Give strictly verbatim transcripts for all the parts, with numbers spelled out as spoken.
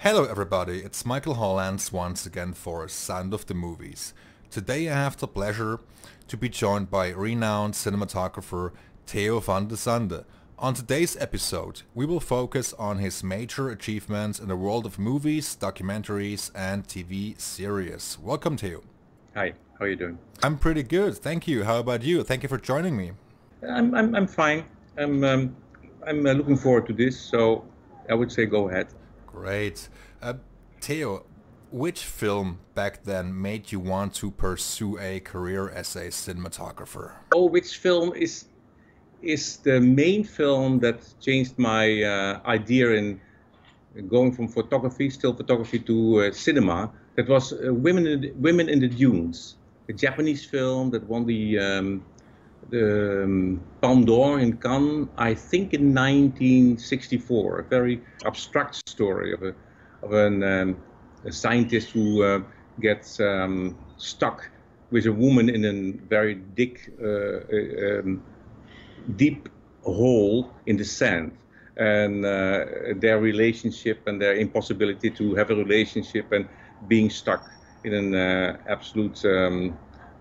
Hello everybody, it's Michael Hollands once again for Sound of the Movies. Today I have the pleasure to be joined by renowned cinematographer Theo van de Sande. On today's episode, we will focus on his major achievements in the world of movies, documentaries and T V series. Welcome Theo. Hi, how are you doing? I'm pretty good, thank you. How about you? Thank you for joining me. I'm I'm, I'm fine. I'm um, I'm uh, looking forward to this, so I would say go ahead. Great. Uh, Theo, which film back then made you want to pursue a career as a cinematographer? Oh, which film is is the main film that changed my uh, idea in going from photography, still photography, to uh, cinema? That was uh, Women in the, Women in the Dunes, a Japanese film that won the um, the um, Palme d'Or in Cannes, I think in nineteen sixty-four. A very abstract story of a of an, um, a scientist who uh, gets um, stuck with a woman in a very deep, uh, um, deep hole in the sand, and uh, their relationship and their impossibility to have a relationship and being stuck in an uh, absolute, um,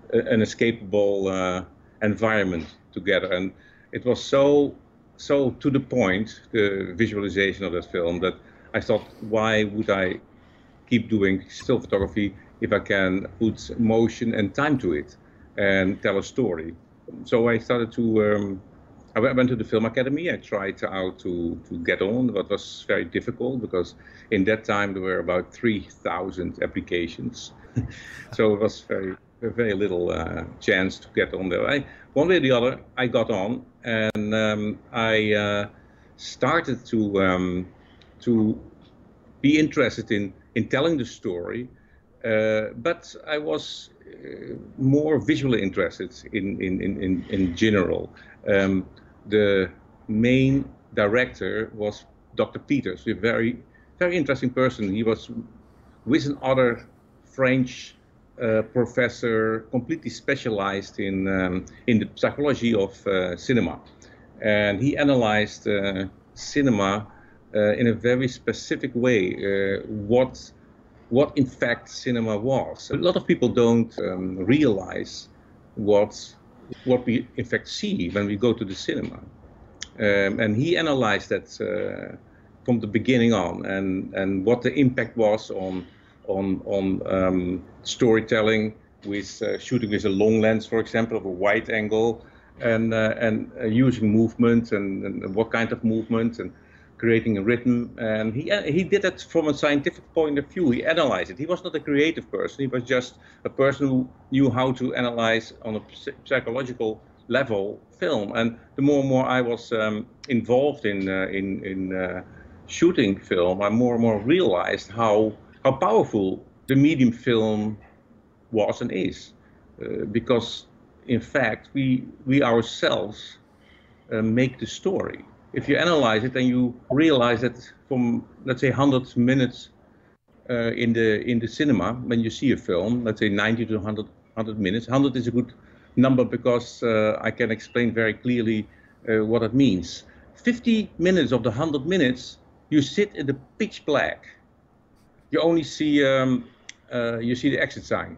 unescapable uh, environment together. And it was so so to the point, the visualization of that film, that I thought, why would I keep doing still photography if I can put motion and time to it and tell a story? So I started to um, I went to the film academy. I tried out to to get on, but it was very difficult because in that time there were about three thousand applications. So it was very very little uh, chance to get on there. I, one way or the other, I got on, and um, I uh, started to um, to be interested in in telling the story, uh, but I was uh, more visually interested in in in in, in general. Um, the main director was Doctor Peters, a very very interesting person. He was with another French Uh, professor, completely specialized in um, in the psychology of uh, cinema, and he analyzed uh, cinema uh, in a very specific way. Uh, what what in fact cinema was. A lot of people don't um, realize what what we in fact see when we go to the cinema, um, and he analyzed that uh, from the beginning on, and and what the impact was on. on, on um, storytelling, with uh, shooting with a long lens, for example, of a wide angle, and uh, and uh, using movement and, and what kind of movement, and creating a rhythm. And he uh, he did it from a scientific point of view. He analyzed it. He was not a creative person. He was just a person who knew how to analyze on a psychological level film. And the more and more I was um, involved in uh, in in uh, shooting film, I more and more realized how how powerful the medium film was and is, uh, because in fact we we ourselves uh, make the story. If you analyze it and you realize that from, let's say, one hundred minutes uh, in the in the cinema, when you see a film, let's say ninety to one hundred minutes, one hundred is a good number because uh, I can explain very clearly uh, what it means. fifty minutes of the one hundred minutes, you sit in the pitch black. You only see um, uh, you see the exit sign,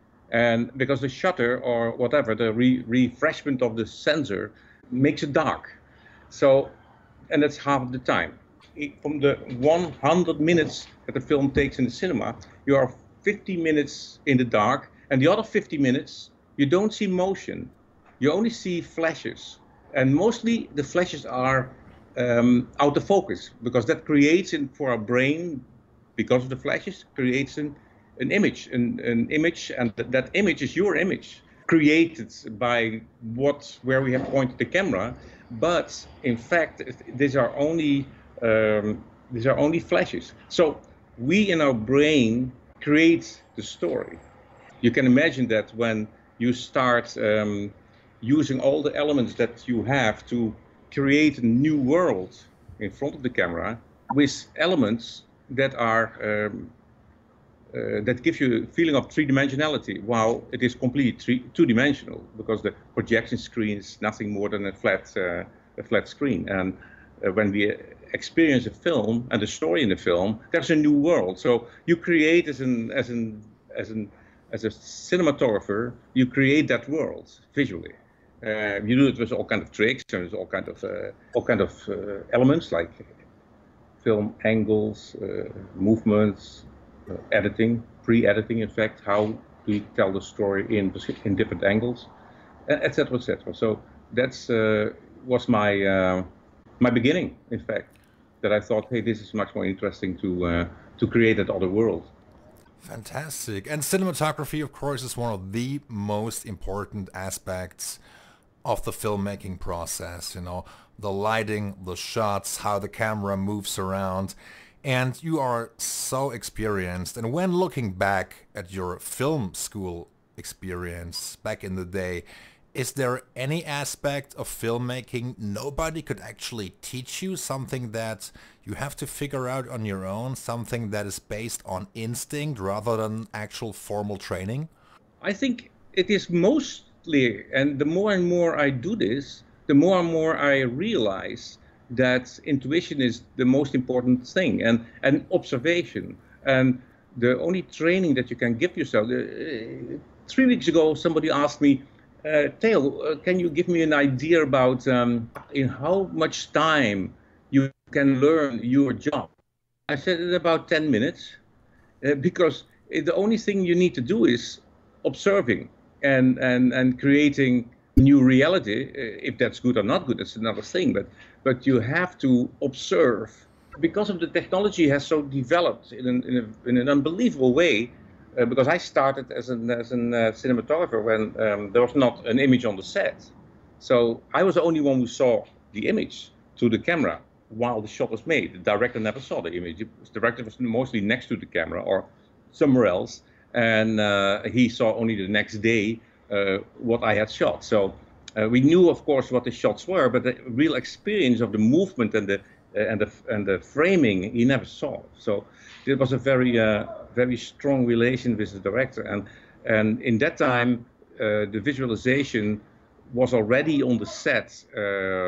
and because the shutter or whatever, the re refreshment of the sensor makes it dark. So, and that's half of the time. From the one hundred minutes that the film takes in the cinema, you are fifty minutes in the dark, and the other fifty minutes you don't see motion. You only see flashes, and mostly the flashes are um, out of focus, because that creates in, for our brain, because of the flashes, creates an, an image, an, an image, and th that image is your image, created by what, where we have pointed the camera. But in fact, these are only um, these are only flashes. So we in our brain create the story. You can imagine that when you start um, using all the elements that you have to create a new world in front of the camera, with elements that are um, uh, that give you a feeling of three-dimensionality, while it is completely two-dimensional, because the projection screen is nothing more than a flat uh, a flat screen. And uh, when we experience a film and the story in the film, there's a new world. So you create as an as an as an as a cinematographer, you create that world visually. Uh, you do it with all kind of tricks and with all kind of uh, all kind of uh, elements like film angles, uh, movements, uh, editing, pre-editing. In fact, how do you tell the story in in different angles, et cetera, et cetera. So that's uh, was my uh, my beginning. In fact, that I thought, hey, this is much more interesting to uh, to create that other world. Fantastic. And cinematography, of course, is one of the most important aspects of the filmmaking process. You know, the lighting, the shots, how the camera moves around. And you are so experienced. And when looking back at your film school experience back in the day, is there any aspect of filmmaking nobody could actually teach you, something that you have to figure out on your own, something that is based on instinct rather than actual formal training? I think it is mostly, and the more and more I do this, the more and more I realize that intuition is the most important thing, and, and observation. And the only training that you can give yourself. Uh, three weeks ago, somebody asked me, Uh, Theo, uh, can you give me an idea about um, in how much time you can learn your job? I said in about ten minutes, uh, because the only thing you need to do is observing and, and, and creating new reality. Uh, if that's good or not good, that's another thing. But, but you have to observe. Because of the technology has so developed in an, in, a, in an unbelievable way. Uh, because I started as an, as an uh, cinematographer when um, there was not an image on the set. So I was the only one who saw the image through the camera while the shot was made. The director never saw the image. The director was mostly next to the camera or somewhere else. And uh, he saw only the next day uh, what I had shot. So uh, we knew, of course, what the shots were, but the real experience of the movement and the, uh, and the, and the framing, he never saw. So it was a very uh, very strong relation with the director, and and in that time uh, the visualization was already on the set uh,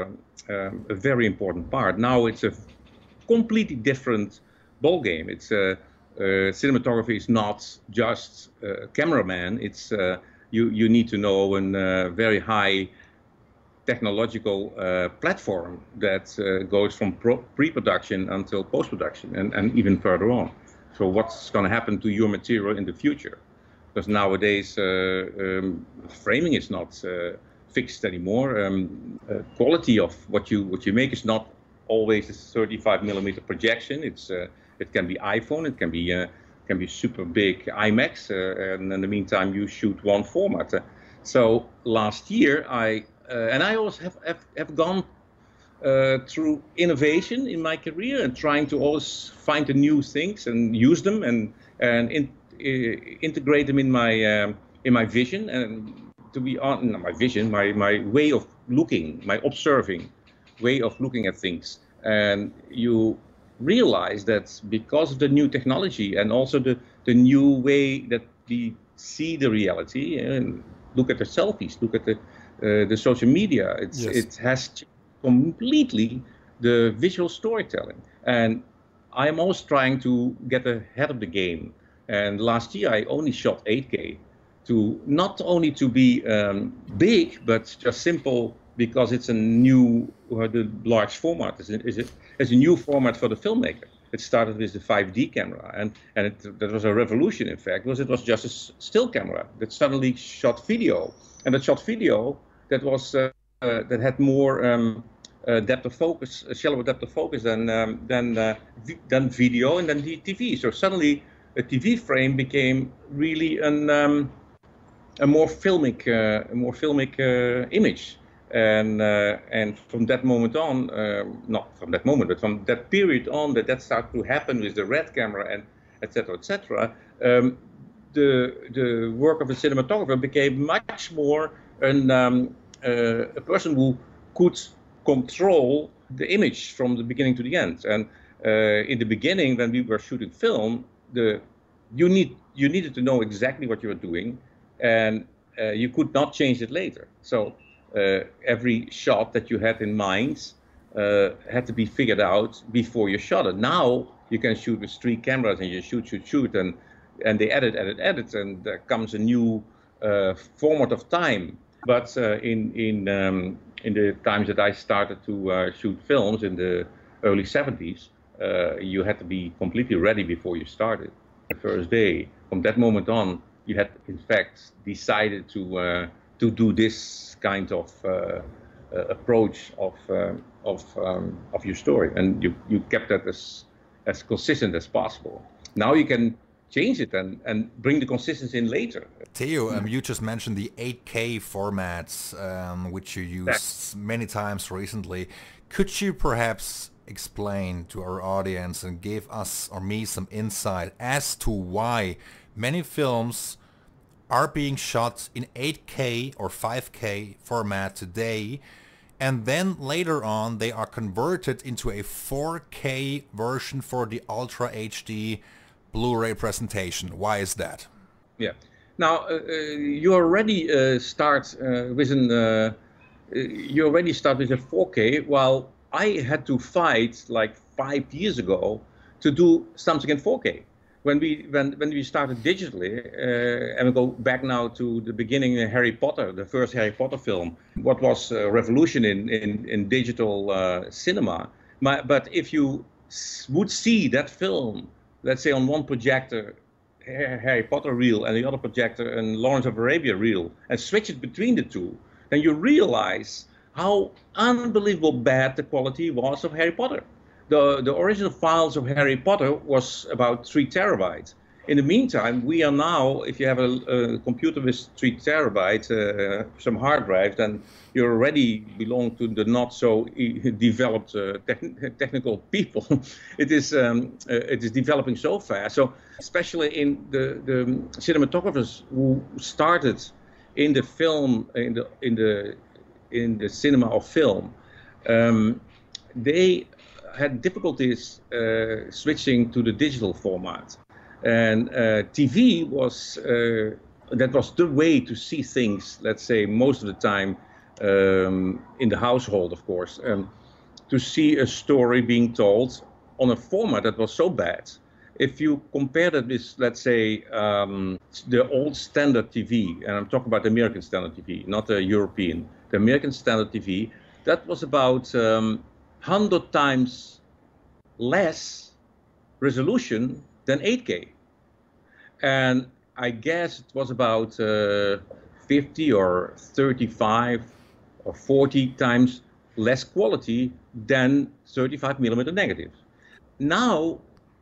um, a very important part. Now it's a completely different ball game. It's uh, uh, cinematography is not just a cameraman. It's uh, you you need to know a uh, very high technological uh, platform that uh, goes from pre-production until post-production and, and even further on. So what's going to happen to your material in the future? Because nowadays uh, um, framing is not uh, fixed anymore. Um, uh, quality of what you what you make is not always a thirty-five millimeter projection. It's uh, it can be iPhone, it can be uh, can be super big IMAX, uh, and in the meantime you shoot one format. Uh, so last year I uh, and I always have have, have gone. Uh, through innovation in my career and trying to always find the new things and use them and and in, uh, integrate them in my um, in my vision, and to be on my vision, my my way of looking, my observing way of looking at things. And you realize that because of the new technology and also the the new way that we see the reality, and look at the selfies, look at the uh, the social media, it's yes. It has changed completely the visual storytelling, and I'm always trying to get ahead of the game. And last year I only shot eight K, to not only to be um, big, but just simple because it's a new, uh, the large format is a, is a, is a new format for the filmmaker. It started with the five D camera, and and it, that was a revolution. In fact, because it was just a still camera that suddenly shot video, and that shot video that was uh, uh, that had more. Um, Uh, depth of focus, a shallower depth of focus than um, than uh, than video and then T V. So suddenly, a T V frame became really an um, a more filmic, uh, a more filmic uh, image. And uh, and from that moment on, uh, not from that moment, but from that period on, that that started to happen with the red camera and et cetera, et cetera. Um, the the work of a cinematographer became much more an um, uh, a person who could control the image from the beginning to the end. And uh, in the beginning, when we were shooting film, the you need you needed to know exactly what you were doing, and uh, you could not change it later. So uh, every shot that you had in mind uh, had to be figured out before you shot it. Now you can shoot with three cameras and you shoot, shoot, shoot, and and they edit, edit, edit, and there comes a new uh, format of time. But uh, in in um, in the times that I started to uh, shoot films in the early seventies, uh, you had to be completely ready before you started. The first day, from that moment on, you had in fact decided to uh, to do this kind of uh, uh, approach of uh, of um, of your story, and you you kept that as as consistent as possible. Now you can change it and, and bring the consistency in later. Theo, um, you just mentioned the eight K formats, um, which you used many times recently. Could you perhaps explain to our audience and give us or me some insight as to why many films are being shot in eight K or five K format today, and then later on they are converted into a four K version for the Ultra H D Blu-ray presentation? Why is that? Yeah. Now uh, you already uh, start uh, with an uh, you already start with a four K, while I had to fight like five years ago to do something in four K. When we when when we started digitally, uh, and we go back now to the beginning of Harry Potter, the first Harry Potter film, what was a revolution in in, in digital uh, cinema. My, but if you would see that film, let's say on one projector Harry Potter reel and the other projector and Lawrence of Arabia reel, and switch it between the two, then you realize how unbelievable bad the quality was of Harry Potter. The, the original files of Harry Potter was about three terabytes. In the meantime, we are now, if you have a, a computer with three terabytes, uh, some hard drive, then you already belong to the not so developed uh, te technical people. It is um, uh, it is developing so fast. So especially in the, the cinematographers who started in the film, in the in the in the cinema of film, um, they had difficulties uh, switching to the digital format. And uh, T V was, uh, that was the way to see things, let's say most of the time, um, in the household, of course, um, to see a story being told on a format that was so bad. If you compare that with, let's say, um, the old standard T V, and I'm talking about the American standard T V, not the European, the American standard T V, that was about um, one hundred times less resolution than eight K. And I guess it was about uh, fifty or thirty-five or forty times less quality than thirty-five millimeter negatives. Now,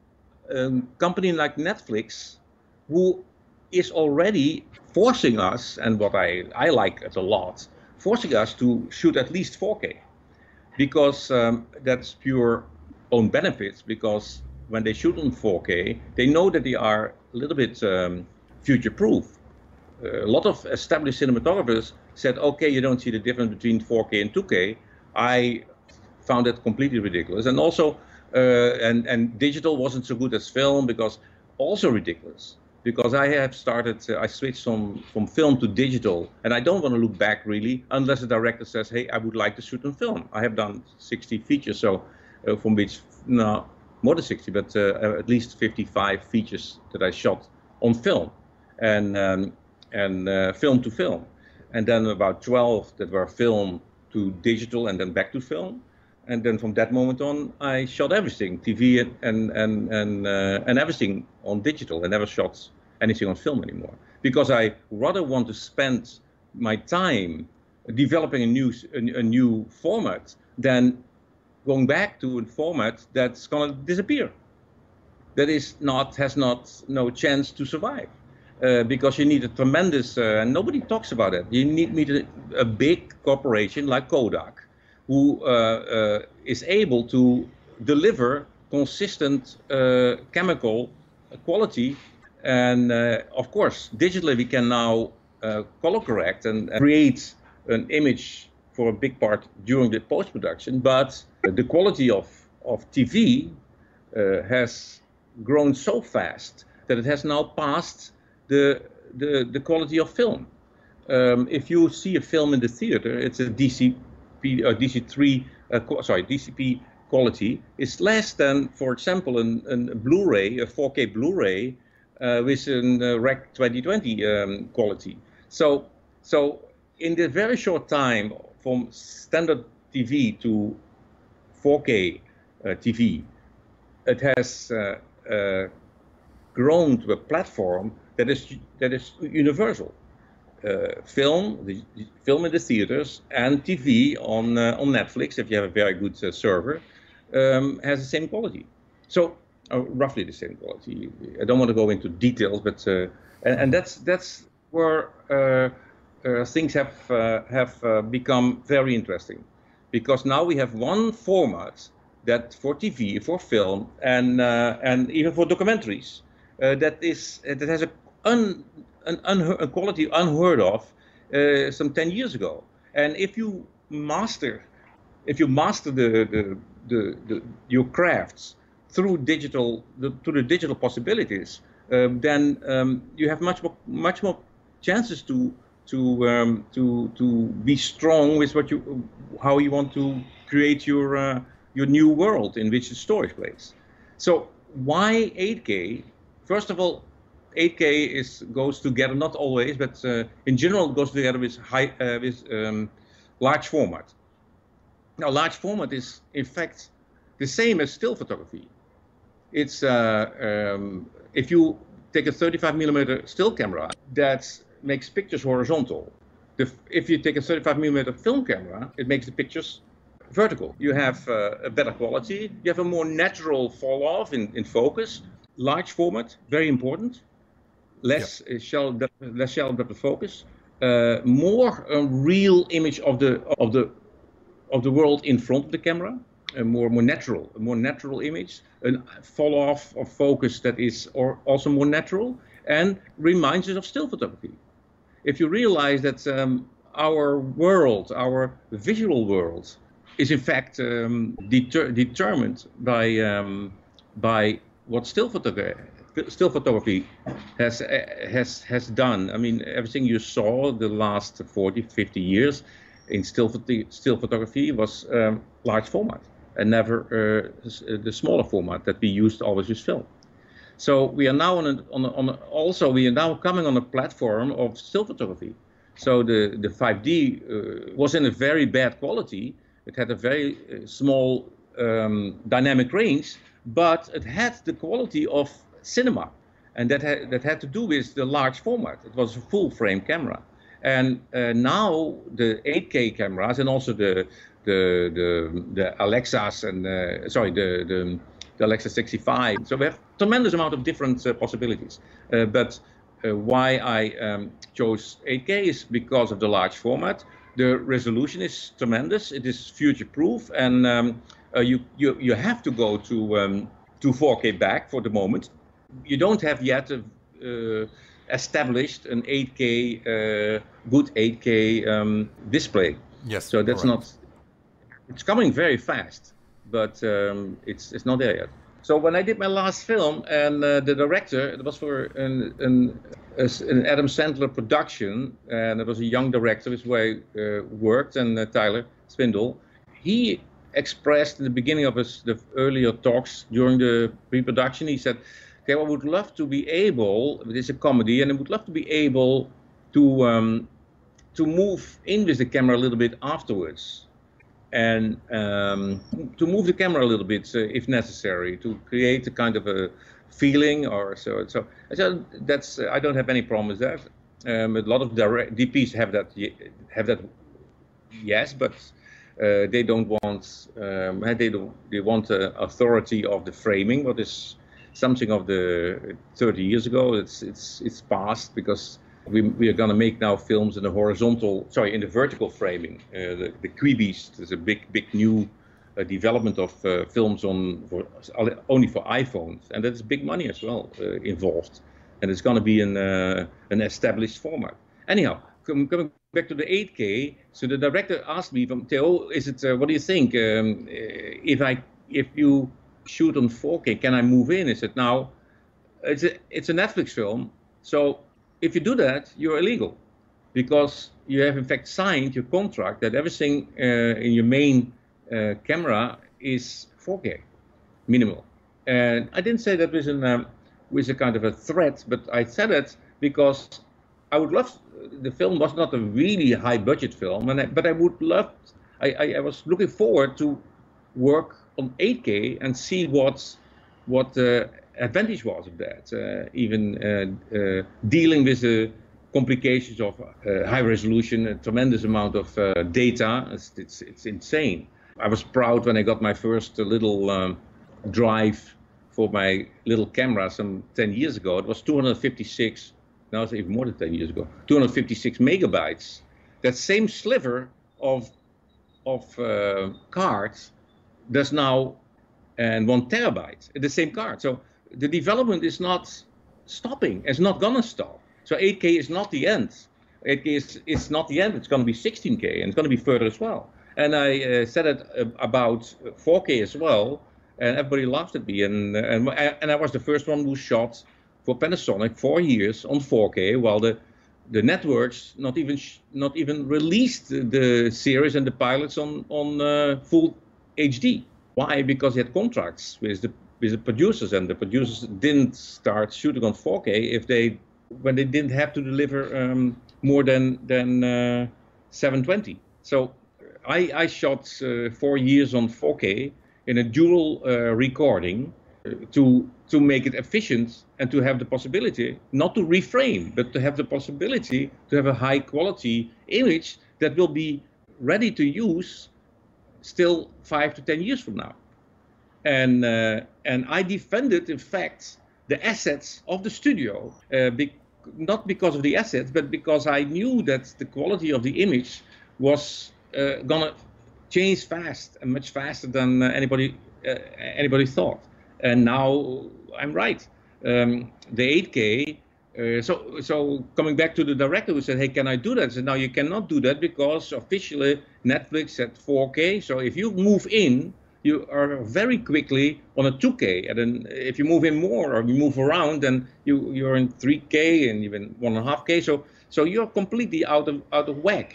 a um, company like Netflix, who is already forcing us, and what I, I like it a lot, forcing us to shoot at least four K. Because um, that's pure own benefits, because when they shoot on four K, they know that they are a little bit um, future-proof. Uh, a lot of established cinematographers said, okay, you don't see the difference between four K and two K. I found that completely ridiculous. And also, uh, and, and digital wasn't so good as film, because also ridiculous. Because I have started, uh, I switched from, from film to digital, and I don't want to look back really, unless the director says, hey, I would like to shoot on film. I have done sixty features, so uh, from which, no, more than sixty, but uh, at least fifty-five features that I shot on film, and um, and uh, film to film, and then about twelve that were film to digital, and then back to film, and then from that moment on, I shot everything, T V and and and and, uh, and everything on digital. I never shot anything on film anymore, because I rather want to spend my time developing a new a, a new format than going back to a format that's going to disappear, that is not has not no chance to survive, uh, because you need a tremendous uh, and nobody talks about it. You need, need a, a big corporation like Kodak, who uh, uh, is able to deliver consistent uh, chemical quality, and uh, of course digitally we can now uh, color correct and, and create an image for a big part during the post-production, but the quality of, of T V uh, has grown so fast that it has now passed the, the, the quality of film. Um, if you see a film in the theater, it's a D C P, or D C three uh, sorry, D C P quality is less than, for example, an, an, a Blu-ray, a four K Blu-ray uh, with an uh, Rec twenty twenty um, quality. So, so in the very short time from standard T V to four K uh, T V, it has uh, uh, grown to a platform that is that is universal. Uh, film, the, the film in the theaters, and T V on uh, on Netflix, if you have a very good uh, server, um, has the same quality. So uh, roughly the same quality. I don't want to go into details, but uh, and, and that's that's where uh, uh, things have uh, have uh, become very interesting, because now we have one format that for T V, for film, and uh, and even for documentaries, uh, that is uh, that has a un, an unheard, a quality unheard of uh, some ten years ago. And if you master, if you master the the, the, the your crafts through digital, the, through the digital possibilities, um, then um, you have much more much more chances to to um, to to be strong with what you how you want to create your uh, your new world in which the story plays. So why eight K? First of all, eight K is goes together, not always, but uh, in general goes together with high uh, with um, large format. Now, large format is in fact the same as still photography. It's uh, um, if you take a thirty-five millimeter still camera that makes pictures horizontal. The, if you take a thirty-five millimeter film camera, it makes the pictures vertical. You have uh, a better quality. You have a more natural fall off in, in focus. Large format, very important. Less yep. shell, less shallow depth of focus. Uh, more a real image of the of the of the world in front of the camera. A more more natural, a more natural image. A fall off of focus that is or also more natural and reminds us of still photography. If you realize that um, our world, our visual world, is in fact um, deter determined by um, by what still photography still photography has has has done. I mean, everything you saw the last forty, fifty years in still still photography was um, large format and never uh, the smaller format that we used always with film. So we are now on a, on, a, on a, also we are now coming on a platform of still photography. So the the five D uh, was in a very bad quality. It had a very uh, small um, dynamic range, but it had the quality of cinema, and that had, that had to do with the large format. It was a full frame camera, and uh, now the eight K cameras and also the the the, the Alexas and uh, sorry the, the the Alexa sixty-five. So we have tremendous amount of different uh, possibilities. Uh, but uh, why I um, chose eight K is because of the large format. The resolution is tremendous. It is future-proof, and um, uh, you you you have to go to um, to four K back for the moment. You don't have yet a, uh, established an eight K uh, good eight K um, display. Yes. So that's correct. not. It's coming very fast, but um, it's it's not there yet. So when I did my last film, and uh, the director, it was for an, an, an Adam Sandler production, and it was a young director, which way uh, worked, and uh, Tyler Swindle. He expressed in the beginning of his the earlier talks during the pre-production, he said, "Okay, I would love to be able. It is a comedy, and I would love to be able to um, to move in with the camera a little bit afterwards." And um, to move the camera a little bit, uh, if necessary, to create a kind of a feeling or so. So, so that's uh, I don't have any problem with that. Um, a lot of direct D Ps have that have that, yes, but uh, they don't want um, they don't they want uh, authority of the framing. What is something of the thirty years ago? It's it's it's past, because We, we are going to make now films in the horizontal, sorry, in the vertical framing. Uh, the, the Quibi's is a big, big new uh, development of uh, films on for, only for iPhones, and that's big money as well uh, involved. And it's going to be an uh, an established format. Anyhow, com coming back to the eight K, so the director asked me, from Theo, is it? Uh, what do you think? Um, if I if you shoot on four K, can I move in? I said, now, it's a it's a Netflix film, so. If you do that, you're illegal, because you have in fact signed your contract that everything uh, in your main uh, camera is four K, minimal. And I didn't say that with, an, um, with a kind of a threat, but I said it because I would love, the film was not a really high budget film, and I, but I would love, I, I, I was looking forward to work on eight K and see what, what the advantage was of that, uh, even uh, uh, dealing with the complications of uh, high resolution, a tremendous amount of uh, data. It's, it's, it's insane. I was proud when I got my first little um, drive for my little camera some ten years ago. It was two hundred fifty-six, now it's even more than ten years ago, two hundred fifty-six megabytes. That same sliver of, of uh, cards does now, and one terabyte, the same card. So the development is not stopping, it's not gonna stop. So eight K is not the end. eight K is, is not the end, it's gonna be sixteen K, and it's gonna be further as well. And I uh, said it uh, about four K as well, and everybody laughed at me. And, and, and I was the first one who shot for Panasonic four years on four K, while the, the networks not even, sh not even released the series and the pilots on, on uh, full H D. Why? Because they had contracts with the, with the producers, and the producers didn't start shooting on four K if they, when they didn't have to deliver um, more than, than uh, seven twenty. So I, I shot uh, four years on four K in a dual uh, recording uh, to, to make it efficient and to have the possibility, not to reframe, but to have the possibility to have a high quality image that will be ready to use still five to ten years from now. And, uh, and I defended, in fact, the assets of the studio, uh, be not because of the assets, but because I knew that the quality of the image was uh, gonna change fast, and much faster than uh, anybody uh, anybody thought. And now I'm right. Um, the eight K. Uh, so so coming back to the director who said, "Hey, can I do that?" I said, "No, you cannot do that because officially Netflix said four K. So if you move in, you are very quickly on a two K, and then if you move in more or you move around, then you you're in three K and even one and a half K. So so you're completely out of out of whack.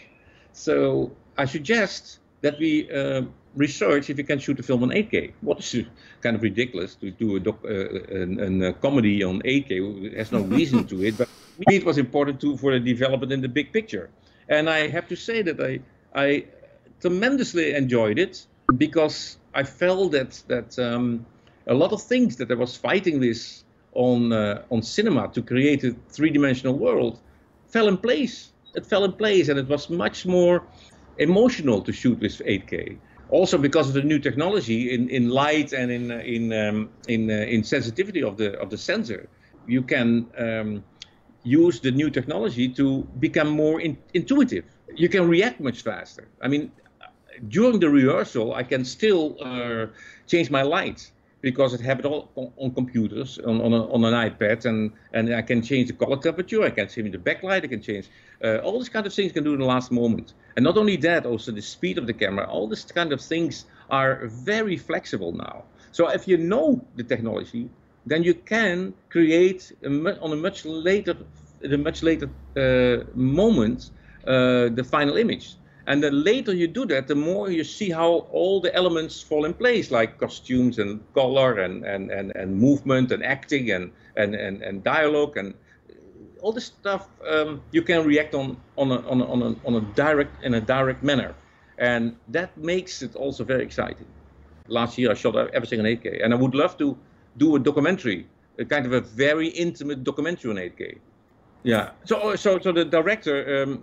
So I suggest that we uh, research if you can shoot a film on eight K. What is kind of ridiculous to do a, doc, uh, an, a comedy on eight K. There's no reason to it, but to me it was important to for the development in the big picture. And I have to say that I I tremendously enjoyed it because I felt that that um, a lot of things that I was fighting with on uh, on cinema to create a three-dimensional world fell in place. It fell in place, and it was much more emotional to shoot with eight K. Also because of the new technology in, in light and in in um, in uh, in sensitivity of the of the sensor, you can um, use the new technology to become more in, intuitive. You can react much faster. I mean, during the rehearsal, I can still uh, change my light because it happens all on, on computers, on, on, a, on an iPad, and, and I can change the color temperature, I can change the backlight, I can change uh, all these kind of things I can do in the last moment. And not only that, also the speed of the camera, all these kind of things are very flexible now. So if you know the technology, then you can create a on a much later, at a much later uh, moment, uh, the final image. And the later you do that, the more you see how all the elements fall in place, like costumes and color and, and, and, and movement and acting and, and, and, and dialogue and all this stuff. Um, you can react on on a, on, a, on, a, on a direct in a direct manner, and that makes it also very exciting. Last year I shot everything in eight K, and I would love to do a documentary, a kind of a very intimate documentary on eight K. Yeah. So, so, so the director um,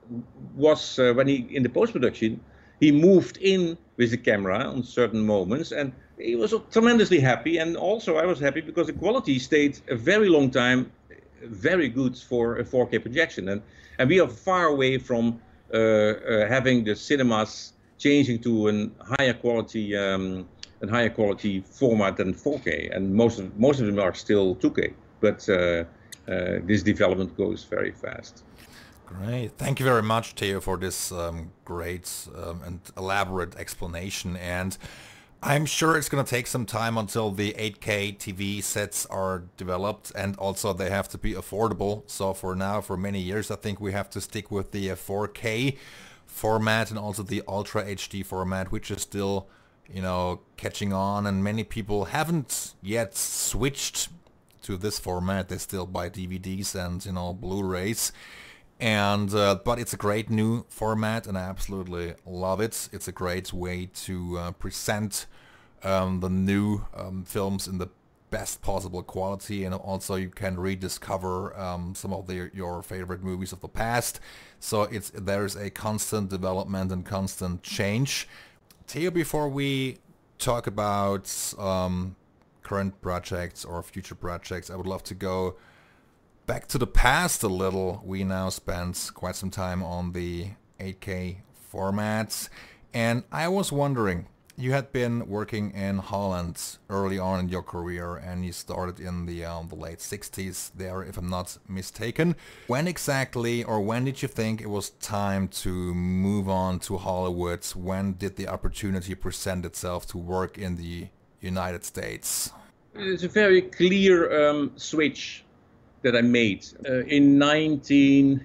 was uh, when he in the post-production, he moved in with the camera on certain moments, and he was tremendously happy. And also, I was happy because the quality stayed a very long time, very good for a four K projection. And and we are far away from uh, uh, having the cinemas changing to a higher quality, um, a higher quality format than four K. And most of most of them are still two K, but. Uh, Uh, this development goes very fast. Great. Thank you very much, Theo, for this um, great um, and elaborate explanation. And I'm sure it's going to take some time until the eight K T V sets are developed, and also they have to be affordable. So for now, for many years, I think we have to stick with the uh, four K. format and also the Ultra H D format, which is still, you know, catching on, and many people haven't yet switched to this format. They still buy D V Ds and, you know, Blu-rays. And uh, but it's a great new format, and I absolutely love it. It's a great way to uh, present um, the new um, films in the best possible quality, and also you can rediscover um, some of the, your favorite movies of the past. So it's there's a constant development and constant change. Theo, before we talk about um, current projects or future projects, I would love to go back to the past a little. We now spent quite some time on the eight K formats, and I was wondering, you had been working in Holland early on in your career, and you started in the, uh, the late sixties there, if I'm not mistaken. When exactly, or when did you think it was time to move on to Hollywood? When did the opportunity present itself to work in the United States? It's a very clear um, switch that I made uh, in nineteen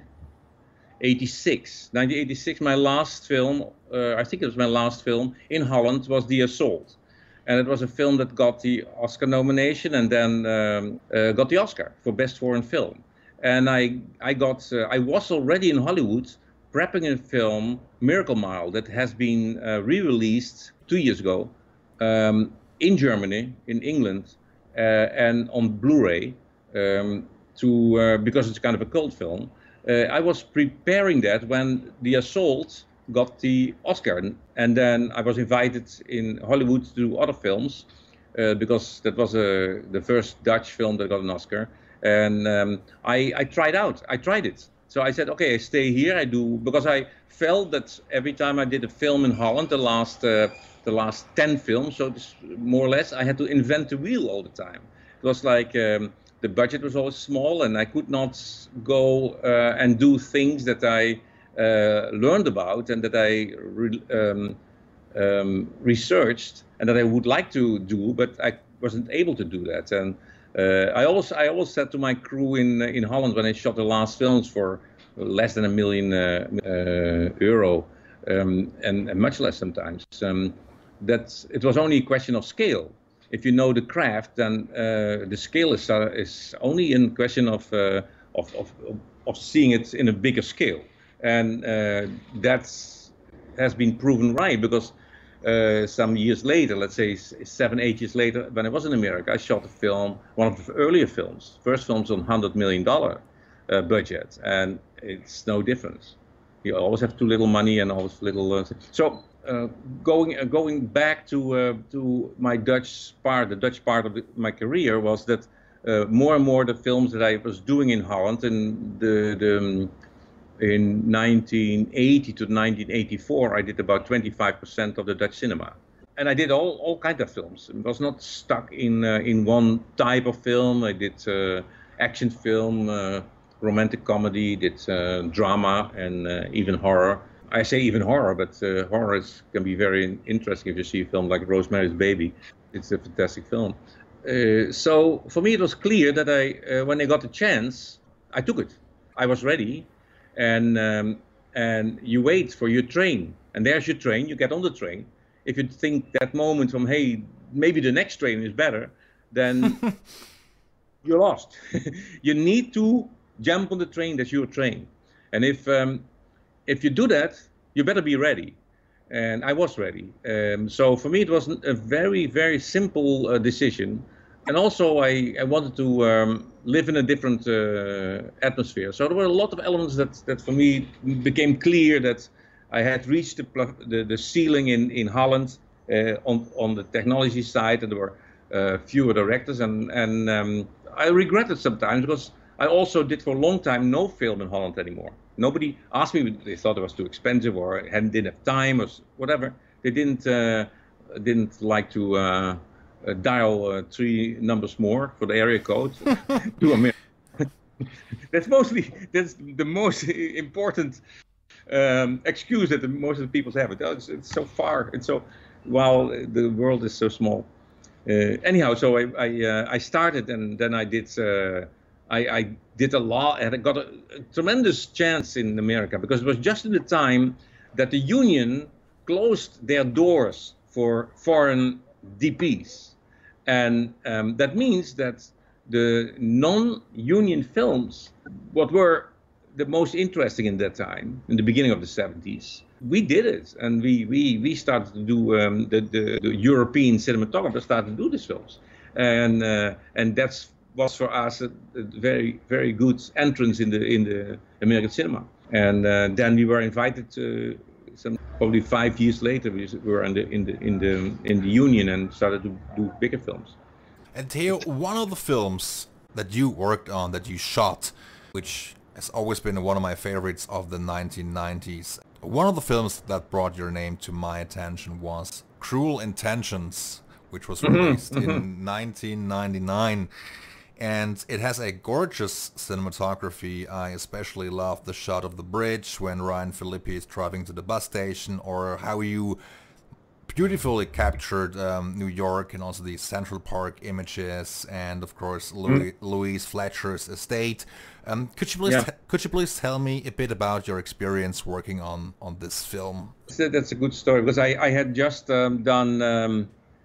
eighty-six. nineteen eighty-six, my last film, uh, I think it was my last film in Holland, was The Assault. And it was a film that got the Oscar nomination and then um, uh, got the Oscar for Best Foreign Film. And I, I got, uh, I was already in Hollywood prepping a film, Miracle Mile, that has been uh, re-released two years ago um, in Germany, in England, uh, and on Blu-ray, um, to uh, because it's kind of a cult film. Uh, I was preparing that when The Assault got the Oscar, and then I was invited in Hollywood to do other films uh, because that was uh, the first Dutch film that got an Oscar, and um, I, I tried out. I tried it. So I said, okay, I stay here. I do because I felt that every time I did a film in Holland, the last uh, the last ten films, so more or less, I had to invent the wheel all the time. It was like. Um, The budget was always small, and I could not go uh, and do things that I uh, learned about and that I re um, um, researched and that I would like to do, but I wasn't able to do that. And uh, I always, I always said to my crew in in Holland when I shot the last films for less than a million uh, uh, euro, um, and, and much less sometimes, um, that it was only a question of scale. If you know the craft, then uh, the scale is uh, is only in question of, uh, of of of seeing it in a bigger scale, and uh, that has been proven right because uh, some years later, let's say seven, eight years later, when I was in America, I shot a film, one of the earlier films, first films on one hundred million dollar uh, budget, and it's no difference. You always have too little money and always little. Uh, so. Uh, going uh, going back to uh, to my Dutch part, the Dutch part of the, my career was that uh, more and more the films that I was doing in Holland in the, the um, in nineteen eighty to nineteen eighty-four, I did about twenty-five percent of the Dutch cinema, and I did all all kinds of films. I was not stuck in uh, in one type of film. I did uh, action film, uh, romantic comedy, did uh, drama, and uh, even horror. I say even horror, but uh, horror is, can be very interesting if you see a film like Rosemary's Baby. It's a fantastic film. Uh, so for me, it was clear that I, uh, when I got the chance, I took it. I was ready, and um, and you wait for your train, and there's your train. You get on the train. If you think that moment from, hey, maybe the next train is better, then you're lost. You need to jump on the train. That's your train, and if um, If you do that, you better be ready. And I was ready. Um, so for me, it was a very, very simple uh, decision. And also, I, I wanted to um, live in a different uh, atmosphere. So there were a lot of elements that, that for me became clear that I had reached the, the, the ceiling in, in Holland uh, on, on the technology side. And there were uh, fewer directors. And, and um, I regret it sometimes because I also did for a long time no film in Holland anymore. Nobody asked me. They thought it was too expensive, or hadn't didn't have time, or whatever. They didn't uh, didn't like to uh, uh, dial uh, three numbers more for the area code to America. That's mostly that's the most important um, excuse that the, most of the people have. It it's, it's so far, and so while the world is so small. Uh, anyhow, so I I, uh, I started, and then I did. Uh, I, I did a lot, and I got a, a tremendous chance in America because it was just in the time that the union closed their doors for foreign D Ps. And um, that means that the non-union films, what were the most interesting in that time, in the beginning of the seventies, we did it. And we, we, we started to do, um, the, the, the European cinematographers started to do these films. And, uh, and that's was for us a, a very, very good entrance in the, in the American cinema. And uh, then we were invited to, some probably five years later, we were in the in the in the in the union and started to do bigger films. And Theo, one of the films that you worked on, that you shot, which has always been one of my favorites of the nineteen nineties, one of the films that brought your name to my attention was Cruel Intentions, which was released mm-hmm, in mm-hmm. nineteen ninety-nine. And it has a gorgeous cinematography. I especially love the shot of the bridge when Ryan Phillippe is driving to the bus station, or how you beautifully captured um, New York and also the Central Park images, and of course Louis, mm. Louise Fletcher's estate. Um, could you please yeah. could you please tell me a bit about your experience working on on this film? So that's a good story, because I, I had just um, done um,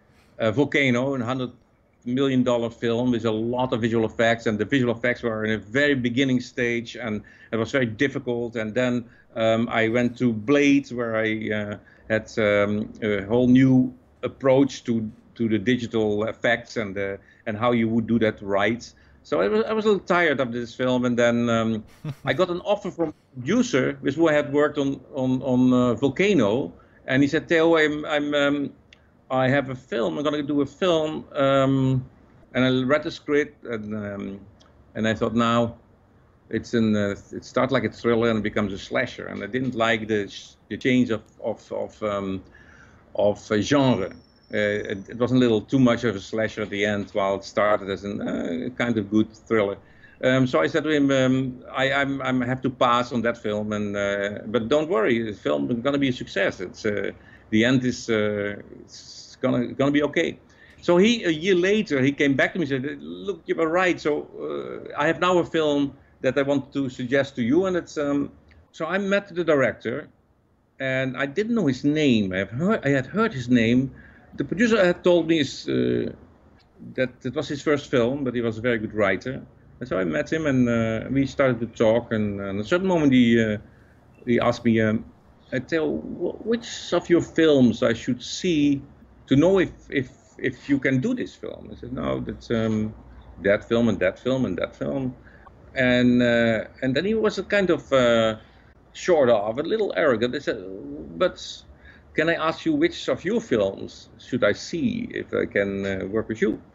a Volcano, a hundred million dollar film with a lot of visual effects, and the visual effects were in a very beginning stage, and it was very difficult. And then um, I went to Blade, where I uh, had um, a whole new approach to to the digital effects and uh, and how you would do that right. So I was I was a little tired of this film, and then um, I got an offer from a producer with who I had worked on on on uh, Volcano, and he said, Theo, I'm I'm um, I have a film. I'm going to do a film, um, and I read the script, and um, and I thought, now it's an uh, it starts like a thriller and becomes a slasher, and I didn't like the the change of of of um, of uh, genre. Uh, it, it was a little too much of a slasher at the end, while it started as a uh, kind of good thriller. Um, so I said to him, um, I I'm, I'm have to pass on that film, and uh, but don't worry, the film is going to be a success. It's uh, the end is uh, it's gonna gonna be okay. So he a year later he came back to me and said, look, you were right. So uh, I have now a film that I want to suggest to you, and it's um. So I met the director, and I didn't know his name. I have heard I had heard his name. The producer had told me is, uh, that it was his first film, but he was a very good writer. And so I met him, and uh, we started to talk. And, and at a certain moment, he uh, he asked me, um, I tell which of your films I should see to know if if if you can do this film. I said, no, that's um, that film and that film and that film. And uh, and then he was a kind of uh, short of, a little arrogant. I said, but can I ask you which of your films should I see if I can uh, work with you?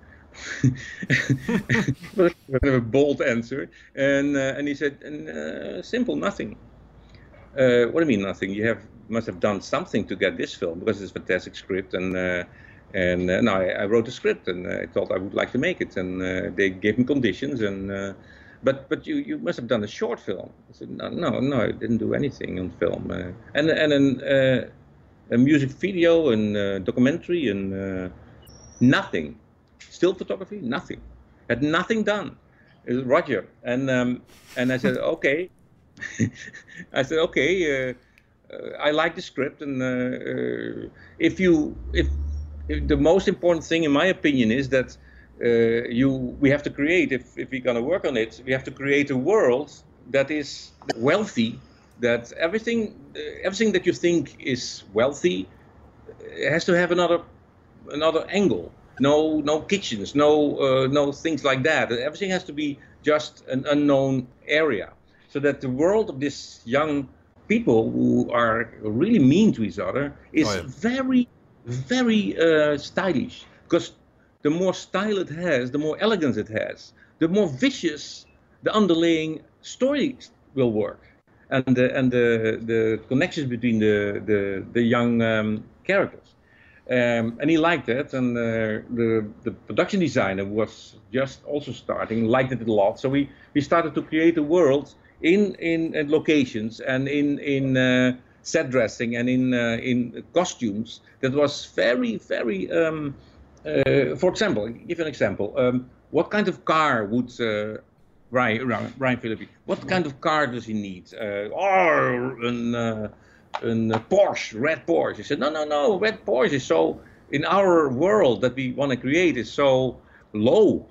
A bold answer, and uh, and he said, uh, simple, nothing. Uh, what do you mean nothing? You have must have done something to get this film, because it's a fantastic script, and uh, and uh, no, I, I wrote a script, and I thought I would like to make it, and uh, they gave me conditions, and uh, but but you you must have done a short film. I said, no no no, I didn't do anything on film, uh, and and an, uh, a music video and uh, documentary and uh, nothing. Still photography, nothing. Had nothing done. It was Roger, and um, and I said, okay. I said, okay. Uh, uh, I like the script, and uh, uh, if you, if, if the most important thing, in my opinion, is that uh, you, we have to create. If if we're gonna work on it, we have to create a world that is wealthy. That everything, uh, everything that you think is wealthy, has to have another, another angle. No, no kitchens, no, uh, no things like that. Everything has to be just an unknown area, so that the world of these young people who are really mean to each other is oh, yeah. very, very uh, stylish. Because the more style it has, the more elegance it has, the more vicious the underlying story will work, and the and the the connections between the the the young um, characters. Um, and he liked it, and uh, the the production designer was just also starting, liked it a lot. So we we started to create a world in in, in locations and in in uh, set dressing and in uh, in costumes that was very very. Um, uh, for example, I'll give you an example. Um, what kind of car would uh, Ryan Ryan Phillippe? What kind of car does he need? Uh, or an uh, a Porsche, red Porsche. He said, no, no, no, red Porsche is so, in our world that we want to create is so low,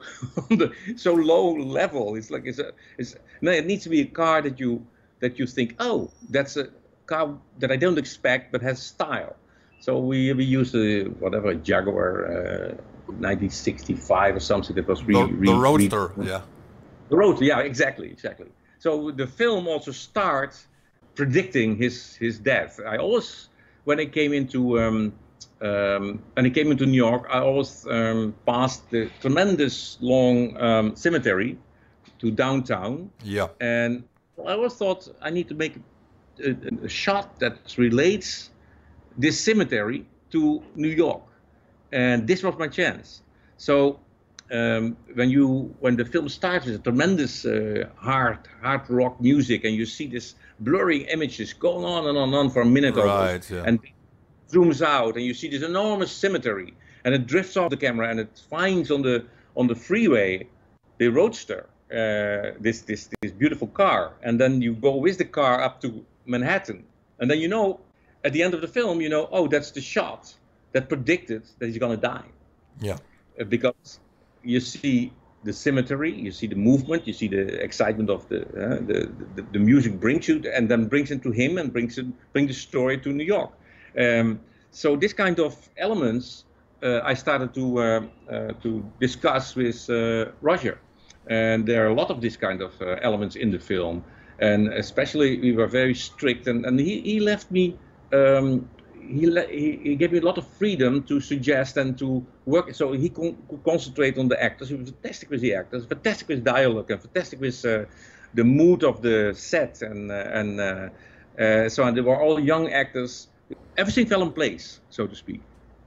so low level. It's like, it's a, it's, no, it needs to be a car that you, that you think, oh, that's a car that I don't expect, but has style. So we, we used a, whatever, a Jaguar, uh, nineteen sixty-five or something that was re, the, re, the Roadster, re, yeah. The Roadster, yeah, exactly, exactly. So the film also starts predicting his his death. I always, when I came into um, um, when I came into New York, I always um, passed the tremendous long um, cemetery to downtown. Yeah. And I always thought I need to make a, a, a shot that relates this cemetery to New York, and this was my chance. So um, when you when the film starts with a tremendous uh, hard hard rock music, and you see this blurry images going on and on and on for a minute right, almost, yeah. and it zooms out, and you see this enormous cemetery, and it drifts off the camera, and it finds on the on the freeway the Roadster, uh, this this this beautiful car, and then you go with the car up to Manhattan, and then you know. At the end of the film, you know, oh, that's the shot that predicted that he's gonna die. Yeah. Because you see the cemetery, you see the movement, you see the excitement of the uh, the, the the music brings you, and then brings it to him and brings it bring the story to New York. Um, so this kind of elements, uh, I started to uh, uh, to discuss with uh, Roger, and there are a lot of this kind of uh, elements in the film, and especially we were very strict, and and he he left me. Um, he, he, he gave me a lot of freedom to suggest and to work, so he con could concentrate on the actors. He was fantastic with the actors, fantastic with dialogue, and fantastic with uh, the mood of the set, and uh, and uh, uh, so and they were all young actors. Everything fell in place, so to speak,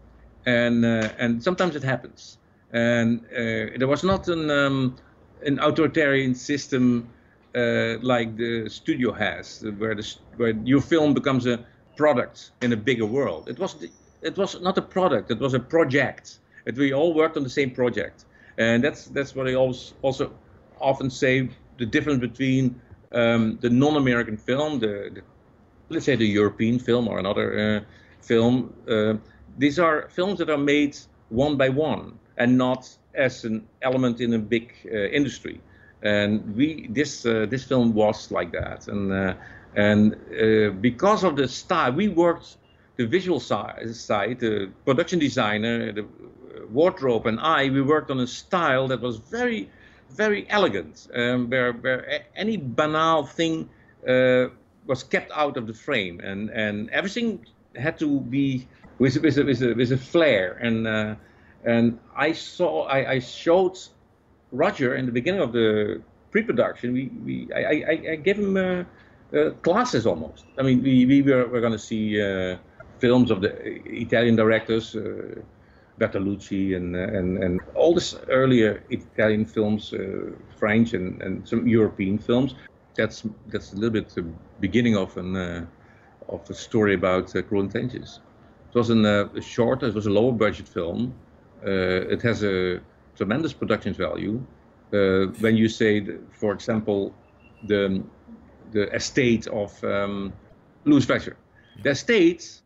and uh, and sometimes it happens, and uh, there was not an um, an authoritarian system uh, like the studio has, where the where your film becomes a product in a bigger world. It was it was not a product. It was a project. It, we all worked on the same project, and that's that's what I always also often say. The difference between um, the non-American film, the, the let's say the European film or another uh, film. Uh, these are films that are made one by one and not as an element in a big uh, industry. And we this uh, this film was like that, and. Uh, And uh, because of the style, we worked the visual side, side, the production designer, the wardrobe, and I. We worked on a style that was very, very elegant, um, where, where any banal thing uh, was kept out of the frame, and and everything had to be with with a, with a, with a flair. And uh, and I saw, I, I showed Roger in the beginning of the pre-production. We we I, I, I gave him. Uh, Uh, classes almost. I mean, we, we were, we're going to see uh, films of the Italian directors, uh, Bertolucci, and, uh, and and all this earlier Italian films, uh, French and, and some European films. That's that's a little bit the beginning of an uh, of a story about uh, Cruel Intentions. It was an, uh, a short. It was a lower budget film. Uh, it has a tremendous production value. Uh, when you say, the, for example, the the estate of um, Louis Fletcher. The estate,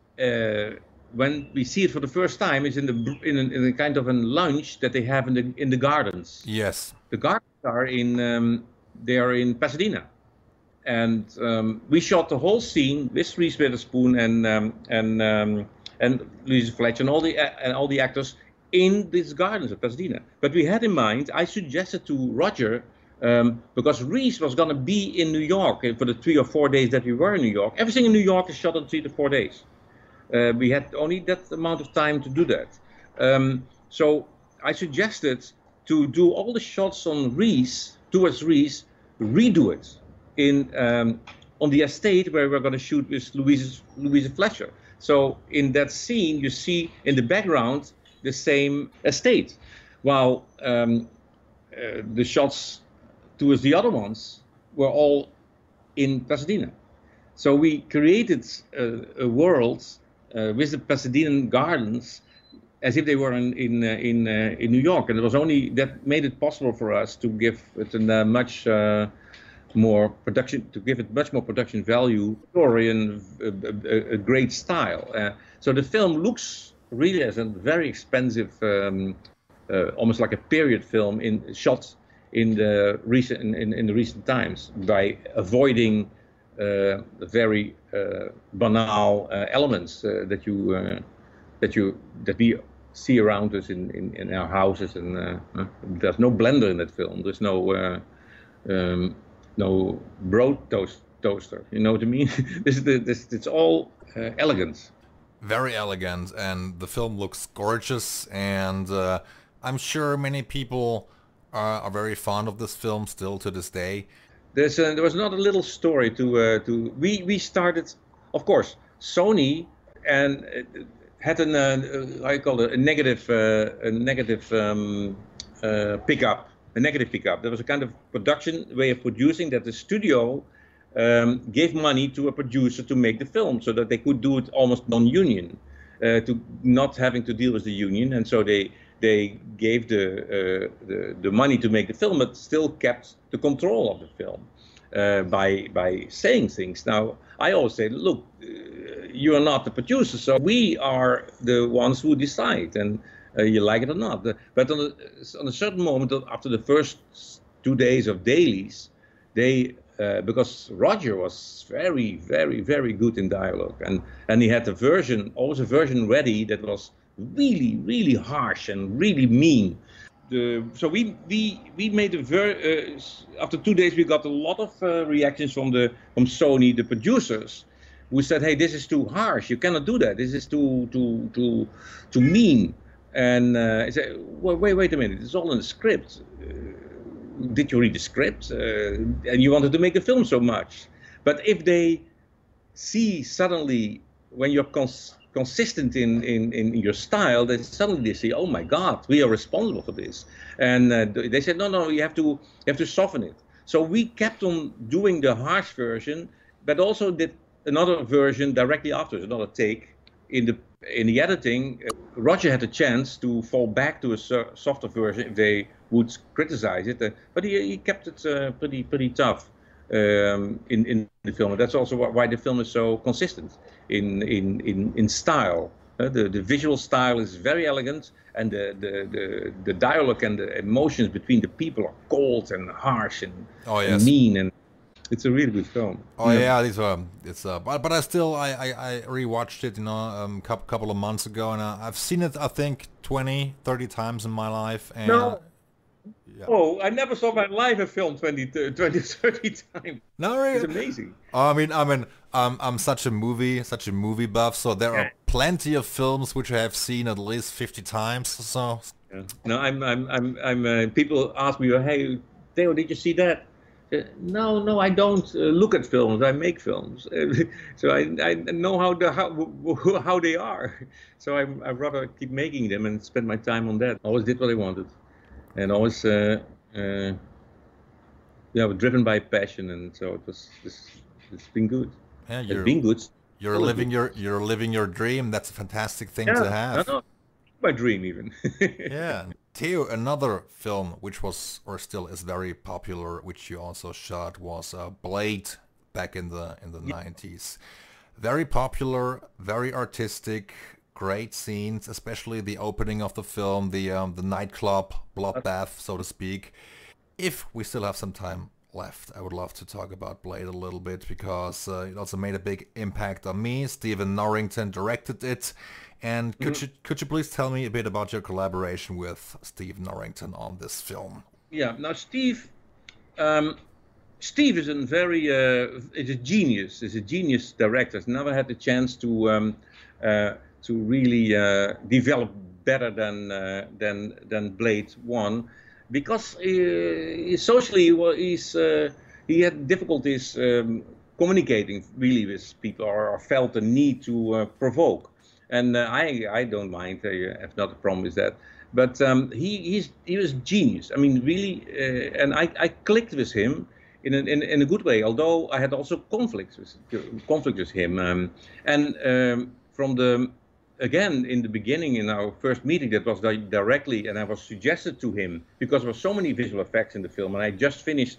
uh, when we see it for the first time, is in the in a, in a kind of a lounge that they have in the in the gardens. Yes. The gardens are in um, they are in Pasadena, and um, we shot the whole scene with Reese Witherspoon and um, and um, and Louis Fletcher and all the uh, and all the actors in these gardens of Pasadena. But we had in mind, I suggested to Roger. Um, because Reese was going to be in New York for the three or four days that we were in New York. Everything in New York is shot in three to four days. Uh, we had only that amount of time to do that. Um, so I suggested to do all the shots on Reese, towards Reese, redo it in um, on the estate where we're going to shoot with Louise, Louise Fletcher. So in that scene, you see in the background the same estate, while um, uh, the shots towards the other ones were all in Pasadena. So we created a, a world uh, with the Pasadena gardens as if they were in in uh, in, uh, in New York, and it was only that made it possible for us to give it a uh, much uh, more production, to give it much more production value, story, and a, a, a great style. Uh, so the film looks really as a very expensive, um, uh, almost like a period film in shot in the recent in, in, in the recent times by avoiding uh, very uh, banal uh, elements uh, that you uh, that you that we see around us in, in, in our houses. And uh, uh, there's no blender in that film. There's no uh, um, no broad toast, toaster. You know what I mean? this, this, it's all uh, elegance. Very elegant, and the film looks gorgeous, and uh, I'm sure many people are, are very fond of this film still to this day. There's a, there was not a little story to uh, to we we started, of course, Sony, and uh, had an uh, I call it a negative uh, a negative um, uh, pickup, a negative pickup. There was a kind of production way of producing that the studio um, gave money to a producer to make the film, so that they could do it almost non-union, uh, to not having to deal with the union, and so they. They gave the, uh, the the money to make the film, but still kept the control of the film uh, by by saying things. Now, I always say, look, uh, you are not the producer, so we are the ones who decide, and uh, you like it or not. But on a, on a certain moment, after the first two days of dailies, they uh, because Roger was very, very, very good in dialogue, and and he had a version, always a version ready that was really, really harsh and really mean. The, so we we we made a very uh, after two days we got a lot of uh, reactions from the from Sony, the producers, who said, "Hey, this is too harsh. You cannot do that. This is too too too too mean." And uh, I said, well, "Wait, wait a minute. It's all in the script. Uh, did you read the script? Uh, and you wanted to make a film so much? But if they see suddenly when you're cons consistent in, in, in your style, then suddenly they say, oh my God, we are responsible for this." And uh, they said, no, no, you have to you have to soften it. So we kept on doing the harsh version, but also did another version directly after, another take. In the in the editing, uh, Roger had a chance to fall back to a softer version if they would criticize it, uh, but he, he kept it uh, pretty pretty tough. Um, in, in the film. And that's also why the film is so consistent in in in, in style. Uh, the the visual style is very elegant, and the, the the the dialogue and the emotions between the people are cold and harsh and, oh, yes. and mean, and it's a really good film. Oh yeah, yeah these are it's uh, but but I still I I, I rewatched it, you know, um couple couple of months ago, and uh, I've seen it I think twenty, thirty times in my life. And no. Yeah. Oh, I never saw my live a film twenty, twenty, thirty times. No, really? It's amazing. I mean, I mean, um, I'm such a movie, such a movie buff, so there yeah. are plenty of films which I have seen at least fifty times. So. Yeah. No, I'm, I'm, I'm, I'm. Uh, people ask me, "Hey, Theo, did you see that?" Uh, no, no, I don't uh, look at films. I make films, so I, I know how the how, how they are. So I, I rather keep making them and spend my time on that. I always did what I wanted. And always, uh, uh, yeah, driven by passion, and so it was. It's, it's been good. Yeah, you're, it's been good. You're Still living good. your you're living your dream. That's a fantastic thing yeah, to have. No, no, my dream even. Yeah, Theo, another film which was or still is very popular, which you also shot, was uh, Blade back in the in the nineties. Yeah. Very popular, very artistic. Great scenes, especially the opening of the film, the um, the nightclub bloodbath, so to speak. If we still have some time left, I would love to talk about Blade a little bit, because uh, it also made a big impact on me. Stephen Norrington directed it, and could mm-hmm. you could you please tell me a bit about your collaboration with Steve Norrington on this film? Yeah, now Steve, um, Steve is a very uh, is a genius. Is a genius director. He's never had the chance to. Um, uh, to really uh, develop better than uh, than than Blade One, because he, socially well, he's uh, he had difficulties um, communicating really with people, or, or felt the need to uh, provoke. And uh, I I don't mind. I have not a problem with that. But um, he he's he was genius. I mean, really, uh, and I, I clicked with him in a, in, in a good way. Although I had also conflicts with conflicts with him, um, and um, from the Again, in the beginning, in our first meeting, that was directly, and I was suggested to him, because there were so many visual effects in the film, and I just finished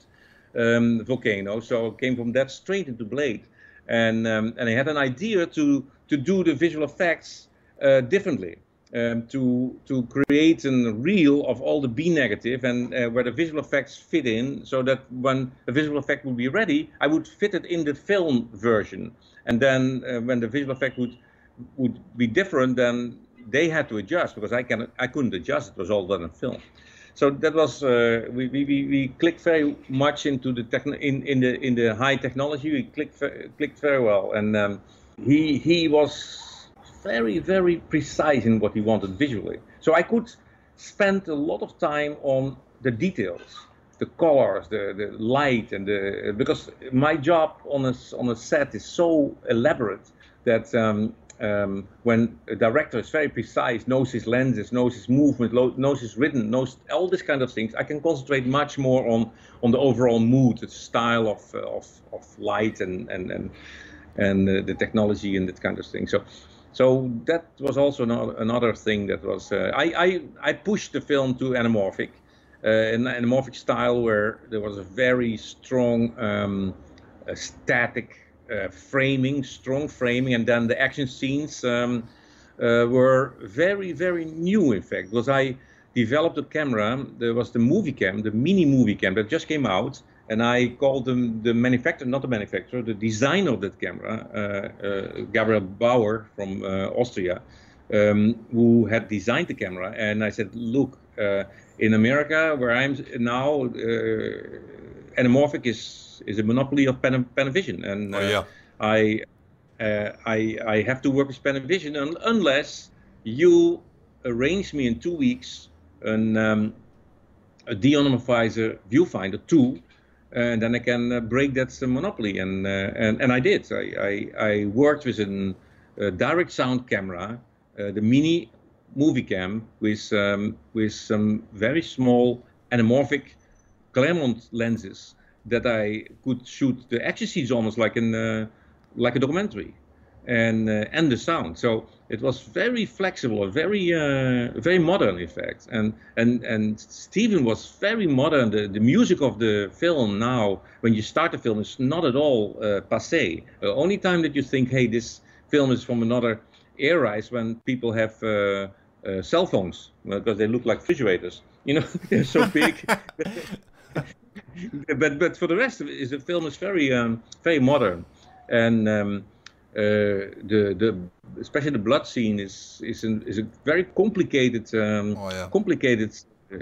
um, Volcano. So I came from that straight into Blade, and um, and I had an idea to to do the visual effects uh, differently. Um, to to create a reel of all the B negative and uh, where the visual effects fit in, so that when a visual effect would be ready, I would fit it in the film version. And then uh, when the visual effect would would be different, then they had to adjust, because I can I couldn't adjust. It was all done in film. So that was uh, we, we we clicked very much into the techn in in the in the high technology. We clicked clicked very well, and um, he he was very, very precise in what he wanted visually. So I could spend a lot of time on the details, the colors, the, the light, and the, because my job on a, on a set is so elaborate that um, um, when a director is very precise, knows his lenses, knows his movement, knows his rhythm, knows all these kind of things, I can concentrate much more on, on the overall mood, the style of, of, of light and, and, and, and uh, the technology and that kind of thing. So. So that was also another thing that was, uh, I, I, I pushed the film to anamorphic, uh, an anamorphic style where there was a very strong um, uh, static uh, framing, strong framing, and then the action scenes um, uh, were very, very new, in fact, because I developed a camera. There was the movie cam, the mini movie cam that just came out. And I called them the manufacturer, not the manufacturer, the designer of that camera, uh, uh, Gabriel Bauer from uh, Austria, um, who had designed the camera. And I said, look, uh, in America, where I'm now, uh, anamorphic is is a monopoly of Pan Panavision, and uh, oh, yeah. I, uh, I I have to work with Panavision un unless you arrange me in two weeks an um, a de-anonymizer viewfinder two. And then I can uh, break that uh, monopoly, and, uh, and and I did. I I, I worked with a uh, direct sound camera, uh, the mini movie cam, with um, with some very small anamorphic Claremont lenses that I could shoot the action scenes almost like in uh, like a documentary, and uh, and the sound. So it was very flexible, very uh, very modern, in fact. And and and Steven was very modern. The, the music of the film now, when you start the film, is not at all uh, passé. The only time that you think, hey, this film is from another era, is when people have uh, uh, cell phones, because they look like refrigerators. You know, they're so big. but but for the rest of it, is the film is very um, very modern, and. Um, Uh, the the especially the blood scene is is an, is a very complicated um, oh, yeah. complicated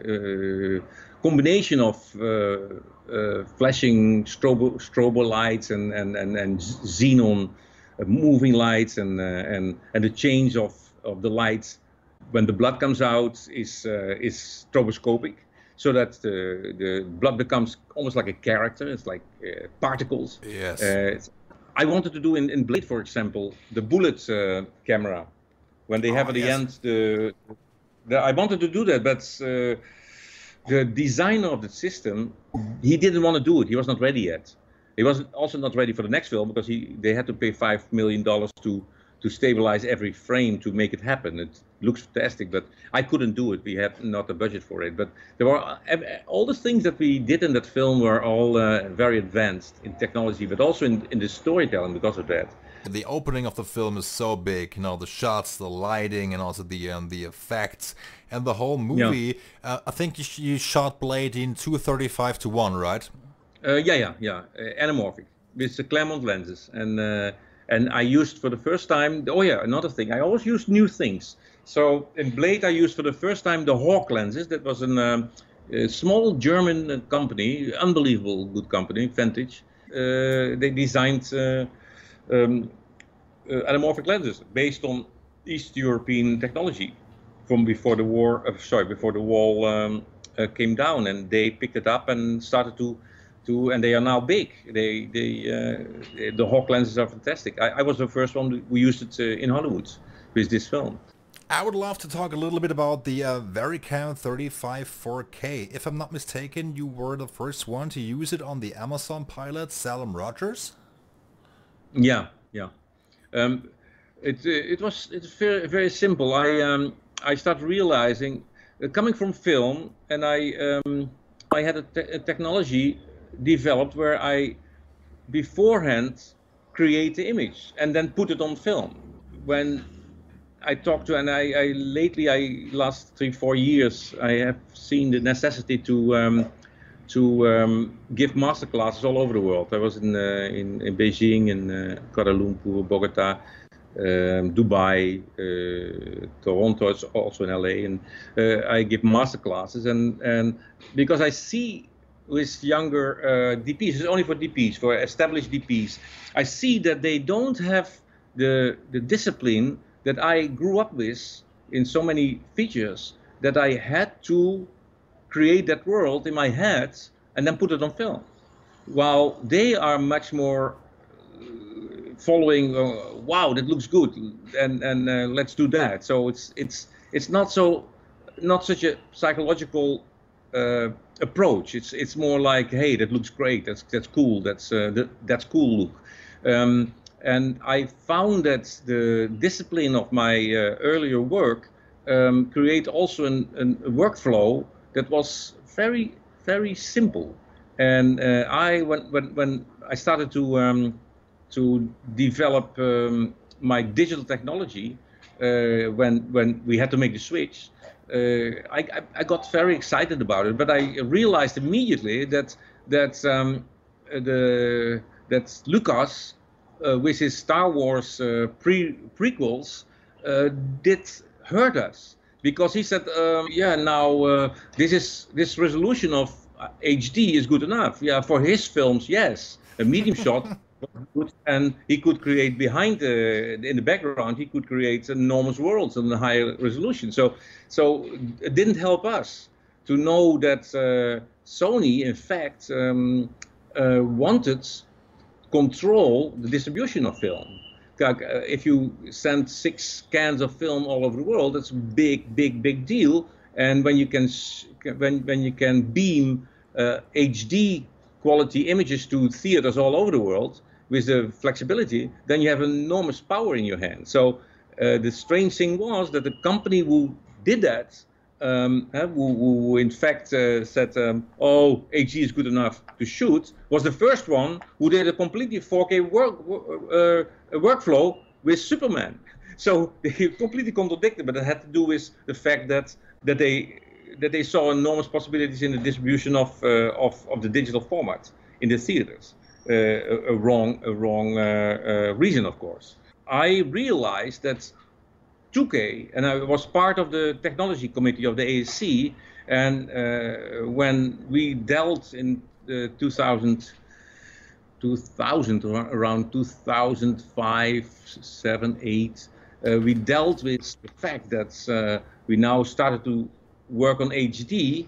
uh, combination of uh, uh, flashing strobo strobo lights and and and, and xenon uh, moving lights, and uh, and and the change of of the lights when the blood comes out is uh, is stroboscopic, so that the the blood becomes almost like a character. It's like uh, particles. Yes. Uh, it's, I wanted to do in, in Blade, for example, the bullet uh, camera, when they have oh, at the yes. end the, the. I wanted to do that, but uh, the designer of the system, he didn't want to do it. He was not ready yet. He was also not ready for the next film, because he they had to pay five million dollars to to stabilize every frame to make it happen. It looks fantastic, but I couldn't do it. We had not the budget for it. But there were all the things that we did in that film were all uh, very advanced in technology, but also in, in the storytelling because of that. The opening of the film is so big, you know, the shots, the lighting, and also the um, the effects, and the whole movie. Yeah. Uh, I think you, sh you shot Blade in two thirty-five to one, right? Uh, yeah, yeah, yeah. Uh, anamorphic with the Claremont lenses, and. Uh, And I used for the first time, oh yeah, another thing, I always used new things. So in Blade, I used for the first time the Hawk lenses. That was an, um, a small German company, unbelievable good company, Vantage. Uh, they designed uh, um, uh, anamorphic lenses based on East European technology from before the war, uh, sorry, before the wall um, uh, came down, and they picked it up and started to To, and they are now big. They, they, uh, the Hawk lenses are fantastic. I, I was the first one. We used it uh, in Hollywood with this film. I would love to talk a little bit about the uh, VariCam thirty-five four K. If I'm not mistaken, you were the first one to use it on the Amazon pilot, Salem Rogers. Yeah, yeah. Um, it uh, it was it's very very simple. I um, I started realizing, uh, coming from film, and I um, I had a, te a technology. developed where I beforehand create the image and then put it on film. When I talk to, and I, I lately, I last three, four years, I have seen the necessity to um, to um, give master classes all over the world. I was in uh, in, in Beijing, in uh, Kuala Lumpur, Bogota, um, Dubai, uh, Toronto, it's also in L A, and uh, I give master classes, and and because I see with younger uh, D Ps, it's only for D Ps, for established D Ps, I see that they don't have the the discipline that I grew up with in so many features, that I had to create that world in my head and then put it on film. While they are much more following, uh, wow, that looks good, and and uh, let's do that. So it's it's it's not so not such a psychological uh, approach. It's it's more like, hey, that looks great. That's that's cool. That's uh, that, that's cool look. Um, And I found that the discipline of my uh, earlier work um, create also an, an, a workflow that was very, very simple. And uh, I, when, when, when I started to, um, to develop um, my digital technology, uh, when, when we had to make the switch, uh, I, I got very excited about it. But I realized immediately that, that, um, the, that Lucas, Uh, with his Star Wars uh, pre prequels, uh, did hurt us, because he said, um, "Yeah, now uh, this is this resolution of H D is good enough. Yeah, for his films, yes, a medium shot, good, and he could create behind the in the background. He could create enormous worlds on a higher resolution. So, so it didn't help us to know that uh, Sony, in fact, um, uh, wanted control the distribution of film. If you send six cans of film all over the world, that's a big, big, big deal. And when you can, when when you can beam uh, H D quality images to theaters all over the world with the flexibility, then you have enormous power in your hand. So uh, the strange thing was that the company who did that, Um, uh, who, who in fact uh, said, um, oh, H D is good enough to shoot, was the first one who did a completely four K work, uh, workflow with Superman. So they completely contradicted, but it had to do with the fact that that they that they saw enormous possibilities in the distribution of uh, of, of the digital format in the theaters. Uh, a, a wrong a wrong uh, uh, reason, of course. I realized that two K, and I was part of the technology committee of the A S C, and uh, when we dealt in uh, two thousand, two thousand, around two thousand five, seven, eight, uh, we dealt with the fact that uh, we now started to work on H D,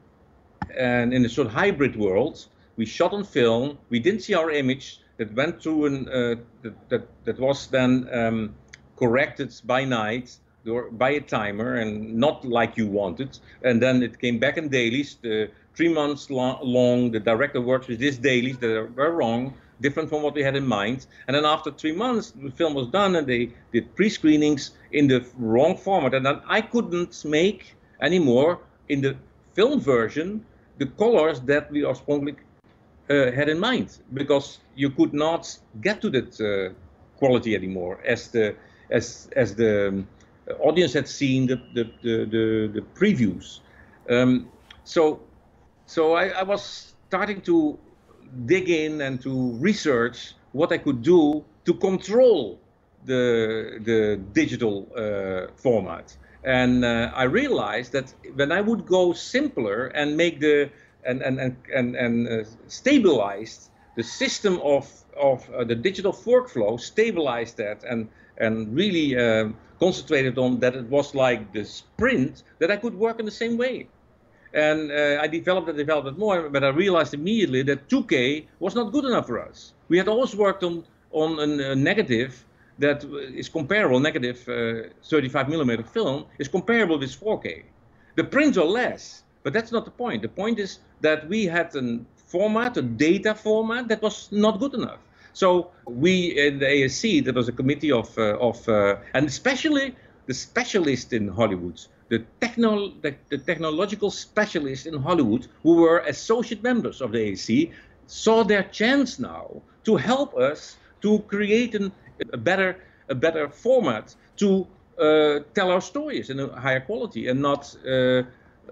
and in a sort of hybrid world, we shot on film, we didn't see our image, that went through an, uh, that, that, that was then um, corrected by night or by a timer, and not like you wanted, and then it came back in dailies, the three months lo long, the director works with these dailies that are, were wrong, different from what we had in mind, and then after three months the film was done and they did pre-screenings in the wrong format, and then I couldn't make anymore in the film version the colors that we originally uh, had in mind, because you could not get to that uh, quality anymore as the as as the audience had seen the the the, the, the previews. Um, so so I, I was starting to dig in and to research what I could do to control the the digital uh, format. And uh, I realized that when I would go simpler and make the and and and and, and uh, stabilize the system of of uh, the digital workflow, stabilize that and and really uh, concentrated on that, it was like the sprint, that I could work in the same way. And uh, I developed and developed it more, but I realized immediately that two K was not good enough for us. We had always worked on on a, a negative that is comparable, negative uh, thirty-five millimeter film is comparable with four K. The prints are less, but that's not the point. The point is that we had a format, a data format that was not good enough. So we in the A S C, there was a committee of, uh, of uh, and especially the specialists in Hollywood, the, techno, the, the technological specialists in Hollywood who were associate members of the A S C, saw their chance now to help us to create an, a better a better format to uh, tell our stories in a higher quality and not uh, uh,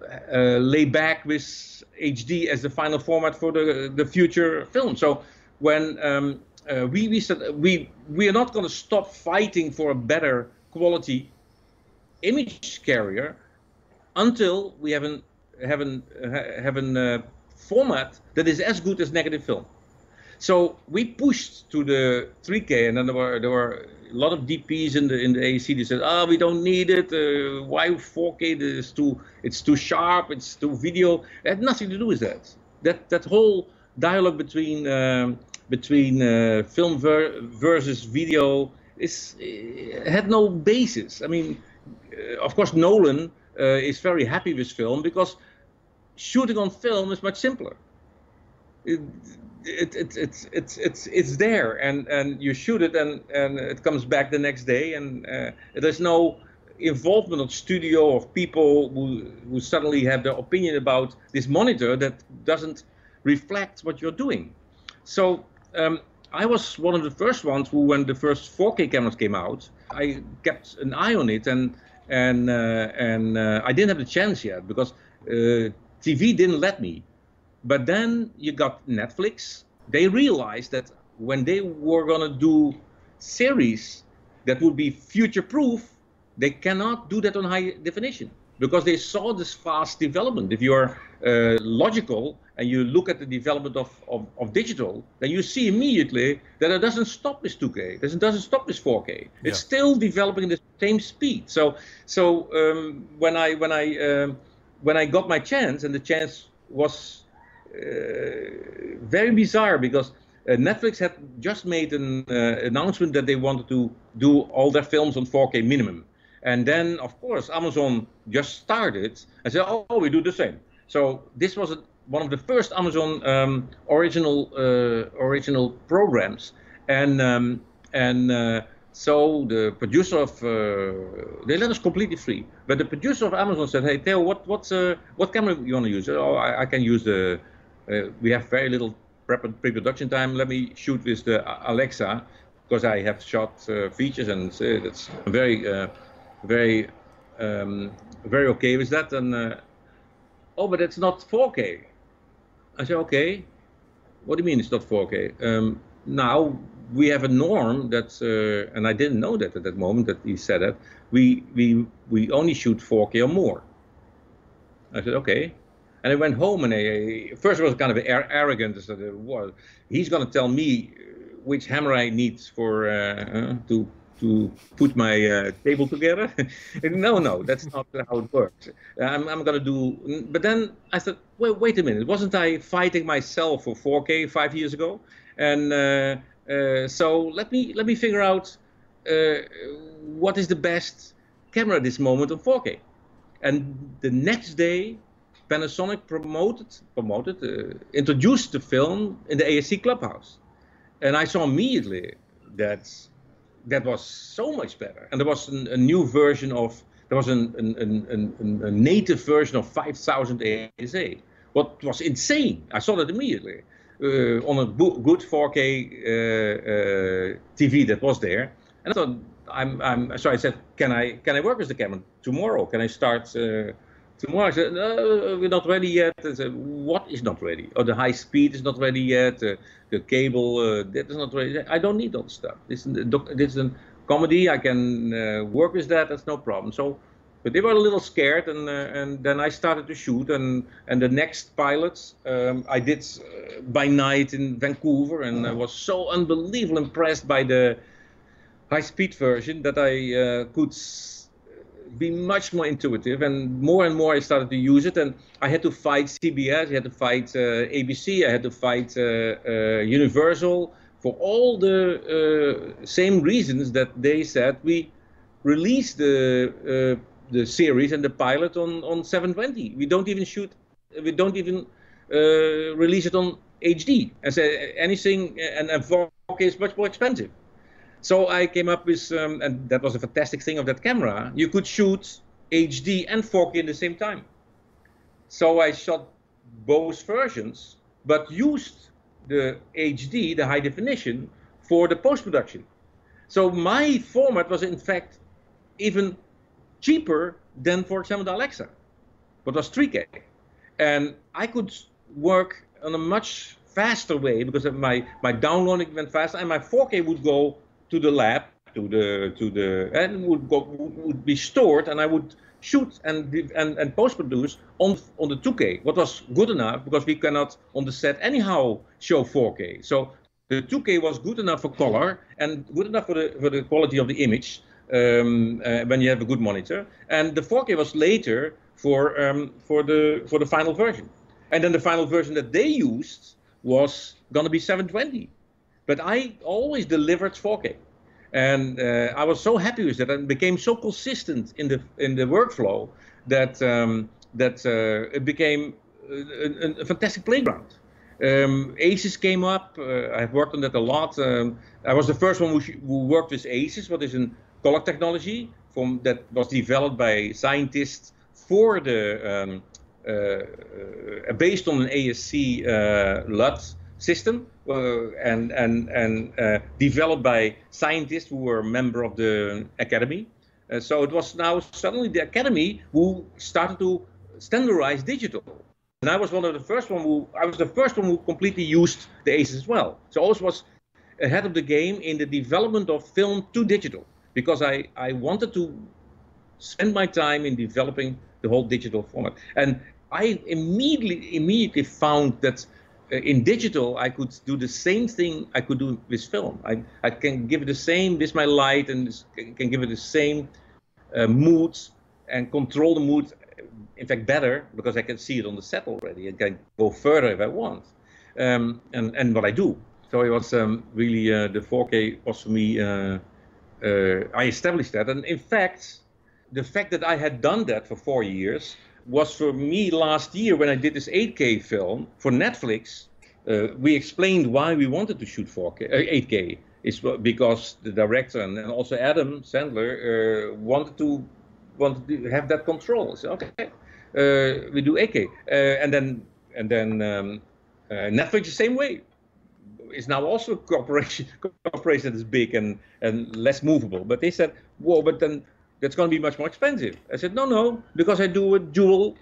lay back with H D as the final format for the the future film. So when um, uh, we we said we we are not going to stop fighting for a better quality image carrier until we have an have an have an uh, format that is as good as negative film. So we pushed to the three K, and then there were there were a lot of D Ps in the in the A E C that said, "Ah, oh, we don't need it. Uh, why four K? It's too it's too sharp. It's too video." It had nothing to do with that. That that whole dialogue between um, between uh, film ver versus video is uh, had no basis. I mean, uh, of course, Nolan uh, is very happy with film because shooting on film is much simpler. It, it, it, it's it's it's it's there, and and you shoot it, and and it comes back the next day, and uh, there's no involvement of studio of people who who suddenly have their opinion about this monitor that doesn't reflect what you're doing. So um, I was one of the first ones who, when the first four K cameras came out, I kept an eye on it, and and uh, and uh, I didn't have the chance yet because uh, T V didn't let me. But then you got Netflix. They realized that when they were going to do series that would be future-proof, they cannot do that on high definition because they saw this fast development. If you're uh, logical and you look at the development of, of, of digital, then you see immediately that it doesn't stop with two K. It doesn't, doesn't stop with four K. It's yeah. still developing at the same speed. So, so um, when I when I um, when I got my chance, and the chance was Uh, very bizarre because uh, Netflix had just made an uh, announcement that they wanted to do all their films on four K minimum, and then of course Amazon just started and said, "Oh, we do the same." So this was a, one of the first Amazon um, original uh, original programs, and um, and uh, so the producer of uh, they let us completely free, but the producer of Amazon said, "Hey Theo, what what's uh, what camera you want to use?" "Oh, I, I can use the." Uh, we have very little pre-production time. Let me shoot with the Alexa because I have shot uh, features, and uh, that's very, uh, very, um, very okay with that. And uh, oh, but it's not four K. I said, okay. What do you mean it's not four K? Um, now we have a norm that, uh, and I didn't know that at that moment that he said that we we we only shoot four K or more. I said, okay. And I went home, and I, first it was kind of arrogant. I said, well, he's going to tell me which hammer I need for uh, to to put my uh, table together. no, no, that's not how it works. I'm, I'm going to do. But then I thought, wait, wait a minute. Wasn't I fighting myself for four K five years ago? And uh, uh, so let me let me figure out uh, what is the best camera at this moment on four K. And the next day, Panasonic promoted, promoted, uh, introduced the film in the A S C Clubhouse, and I saw immediately that that was so much better. And there was an, a new version of, there was an, an, an, an, a native version of five thousand A S A. What was insane! I saw that immediately uh, on a good four K uh, uh, T V that was there, and I thought, I'm, I'm. So I said, can I can I work with the camera tomorrow? Can I start? Uh, Tomorrow I said, no, we're not ready yet. I said, what is not ready? Oh, the high speed is not ready yet. Uh, the cable, uh, that is not ready. I don't need all the stuff. This is, this is a comedy. I can uh, work with that. That's no problem. So, but they were a little scared, and uh, and then I started to shoot. And and the next pilots um, I did uh, by night in Vancouver, and I was so unbelievably impressed by the high speed version that I uh, could be much more intuitive, and more and more I started to use it, and I had to fight C B S, I had to fight uh, A B C, I had to fight uh, uh, Universal for all the uh, same reasons that they said we release the uh, the series and the pilot on on seven twenty. We don't even shoot, we don't even uh, release it on H D. I said anything, and, and four K is much more expensive. So I came up with, um, and that was a fantastic thing of that camera, you could shoot H D and four K at the same time. So I shot both versions, but used the H D, the high definition, for the post-production. So my format was in fact even cheaper than, for example, the Alexa, but was three K. And I could work on a much faster way because my, my downloading went faster, and my four K would go to the lab, to the, to the, and would, go, would be stored, and I would shoot and, and, and post-produce on, on the two K, what was good enough because we cannot on the set anyhow show four K. So the two K was good enough for color and good enough for the, for the quality of the image um, uh, when you have a good monitor. And the four K was later for, um, for, the, for the final version. And then the final version that they used was going to be seven twenty. But I always delivered four K. And uh, I was so happy with that, and became so consistent in the in the workflow that um, that uh, it became a, a fantastic playground. Um, ACES came up. Uh, I've worked on that a lot. Um, I was the first one who, who worked with ACES, what is a color technology from that was developed by scientists for the um, uh, uh, based on an A S C uh, L U T system. Uh, and and and uh, developed by scientists who were a member of the academy. Uh, so it was now suddenly the academy who started to standardize digital. And I was one of the first one who I was the first one who completely used the ACES as well. So I always was ahead of the game in the development of film to digital, because I I wanted to spend my time in developing the whole digital format. And I immediately immediately found that in digital, I could do the same thing I could do with film. I, I can give it the same with my light, and can give it the same uh, mood and control the mood, in fact, better, because I can see it on the set already and can go further if I want, um, and, and what I do. So it was um, really, uh, the four K was for me, uh, uh, I established that. And in fact, the fact that I had done that for four years was for me last year when I did this eight K film for Netflix. Uh, we explained why we wanted to shoot four K, uh, eight K. It's because the director and, and also Adam Sandler uh, wanted to wanted to have that control. So okay, uh, we do eight K, uh, and then and then um, uh, Netflix the same way. Is now also a corporation corporation that is big and and less movable. But they said, whoa, but then that's going to be much more expensive. I said, no, no, because I do a dual,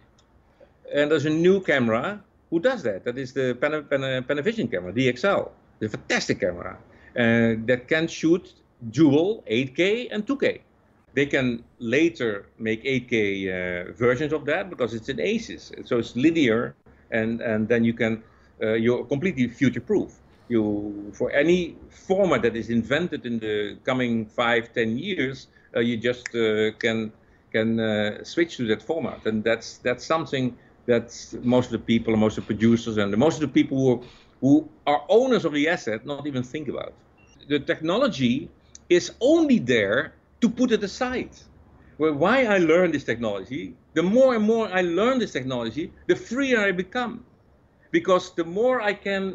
and there's a new camera who does that. That is the Pana, Pana, Panavision camera, D X L. It's a fantastic camera uh, that can shoot dual eight K and two K. They can later make eight K uh, versions of that because it's an ACES. So it's linear, and, and then you can, uh, you're completely future-proof. You, for any format that is invented in the coming five, ten years, Uh, you just uh, can can uh, switch to that format, and that's that's something that most of the people, most of the producers, and most of the people who who are owners of the asset not even think about. The technology is only there to put it aside. Well, why I learned this technology, the more and more I learn this technology, the freer I become, because the more I can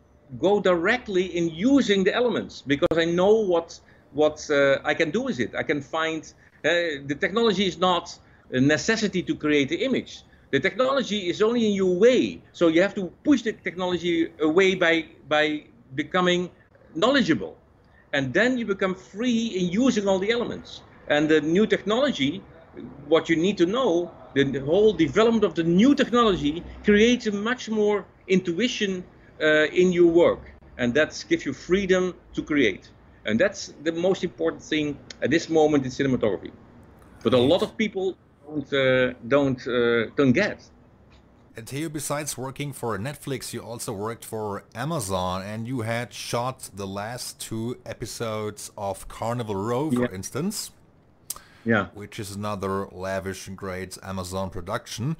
go directly in using the elements, because I know what. what uh, I can do with it. I can find, uh, the technology is not a necessity to create the image. The technology is only in your way. So you have to push the technology away by, by becoming knowledgeable. And then you become free in using all the elements. And the new technology, what you need to know, the, the whole development of the new technology creates a much more intuition uh, in your work. And that gives you freedom to create. And that's the most important thing at this moment in cinematography. But a lot of people don't uh, don't uh, don't get. And Theo, besides working for Netflix, you also worked for Amazon, and you had shot the last two episodes of Carnival Row, for yeah. instance. Yeah. Which is another lavish and great Amazon production.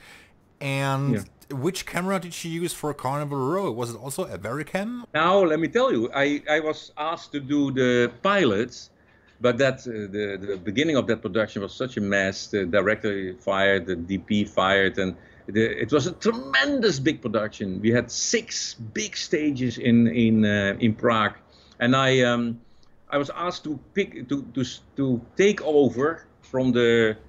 And yeah. which camera did she use for Carnival Row? Was it also a Vericam? Now, let me tell you, I, I was asked to do the pilots, but that uh, the, the beginning of that production was such a mess. The director fired, the D P fired, and the, it was a tremendous big production. We had six big stages in in uh, in Prague, and I um, I was asked to pick to to to take over from the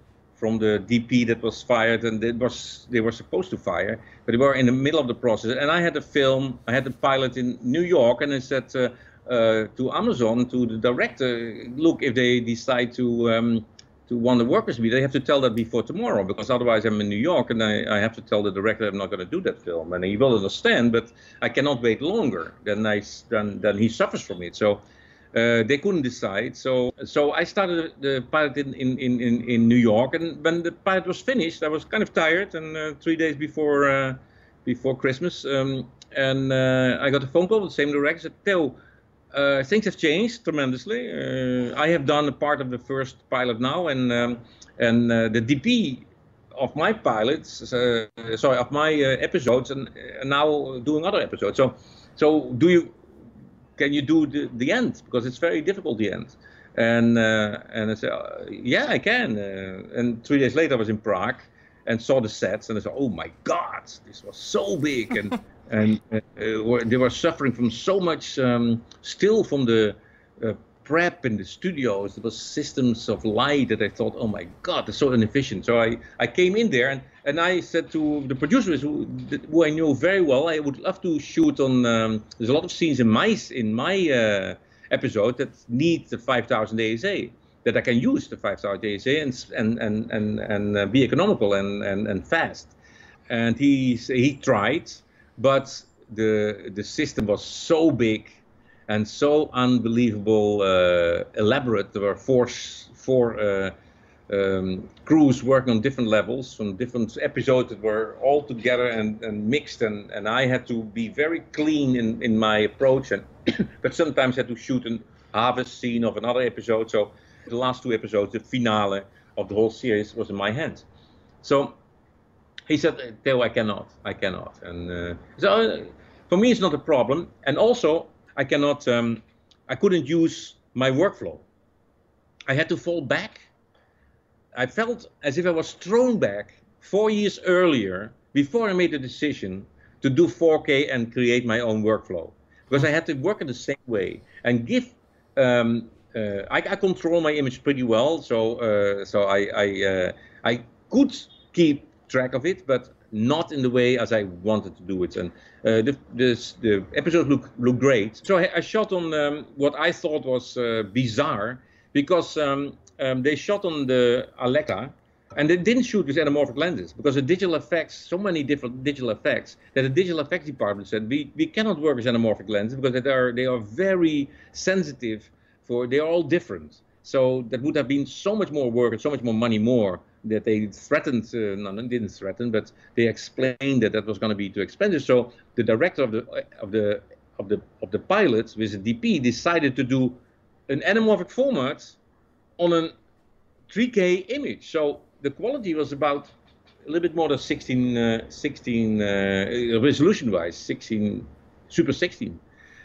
from the D P that was fired, and it was they were supposed to fire, but they were in the middle of the process. And I had a film, I had the pilot in New York, and I said uh, uh, to Amazon, to the director, look, if they decide to um, to want to work with me, they have to tell that before tomorrow, because otherwise I'm in New York and I, I have to tell the director I'm not going to do that film, and he will understand, but I cannot wait longer than I than than he suffers from it. So. Uh, they couldn't decide, so so I started the pilot in, in, in, in New York, and when the pilot was finished, I was kind of tired, and uh, three days before uh, before Christmas, um, and uh, I got a phone call with the same director. Said, Theo, uh, things have changed tremendously. Uh, I have done a part of the first pilot now, and um, and uh, the D P of my pilots, uh, sorry, of my uh, episodes, and uh, now doing other episodes. So so do you? Can you do the, the end? Because it's very difficult, the end. And uh, and I said, uh, yeah, I can. Uh, and three days later, I was in Prague and saw the sets, and I said, oh my God, this was so big, and and uh, uh, they were suffering from so much um, still from the uh, prep in the studios. There was systems of light that I thought, oh my God, they're so inefficient. So I I came in there and. And I said to the producers, who, who I knew very well, I would love to shoot on. Um, there's a lot of scenes in my in my uh, episode that need the five thousand A S A, that I can use the five thousand A S A and and and and, and uh, be economical and, and and fast. And he he tried, but the the system was so big and so unbelievable, uh, elaborate. There were four four. Uh, Um, crews working on different levels, from different episodes that were all together and, and mixed, and, and I had to be very clean in, in my approach, and but sometimes had to shoot a harvest scene of another episode. So the last two episodes, the finale of the whole series, was in my hands. So he said, Theo, I cannot, I cannot. And uh, so uh, for me it's not a problem, and also I cannot, um, I couldn't use my workflow. I had to fall back. I felt as if I was thrown back four years earlier, before I made the decision to do four K and create my own workflow, because I had to work in the same way and give. Um, uh, I, I control my image pretty well, so uh, so I I, uh, I could keep track of it, but not in the way as I wanted to do it. And uh, the this, the episodes look look great. So I, I shot on um, what I thought was uh, bizarre, because. Um, Um, they shot on the Alexa, and they didn't shoot with anamorphic lenses, because the digital effects, so many different digital effects, that the digital effects department said we, we cannot work with anamorphic lenses because they are they are very sensitive for, they are all different. So that would have been so much more work and so much more money more, that they threatened, uh, no, they didn't threaten, but they explained that that was going to be too expensive. So the director of the of the of the of the pilots with the D P decided to do an anamorphic format on a three K image. So the quality was about a little bit more than sixteen, uh, sixteen uh, resolution-wise, sixteen, Super sixteen.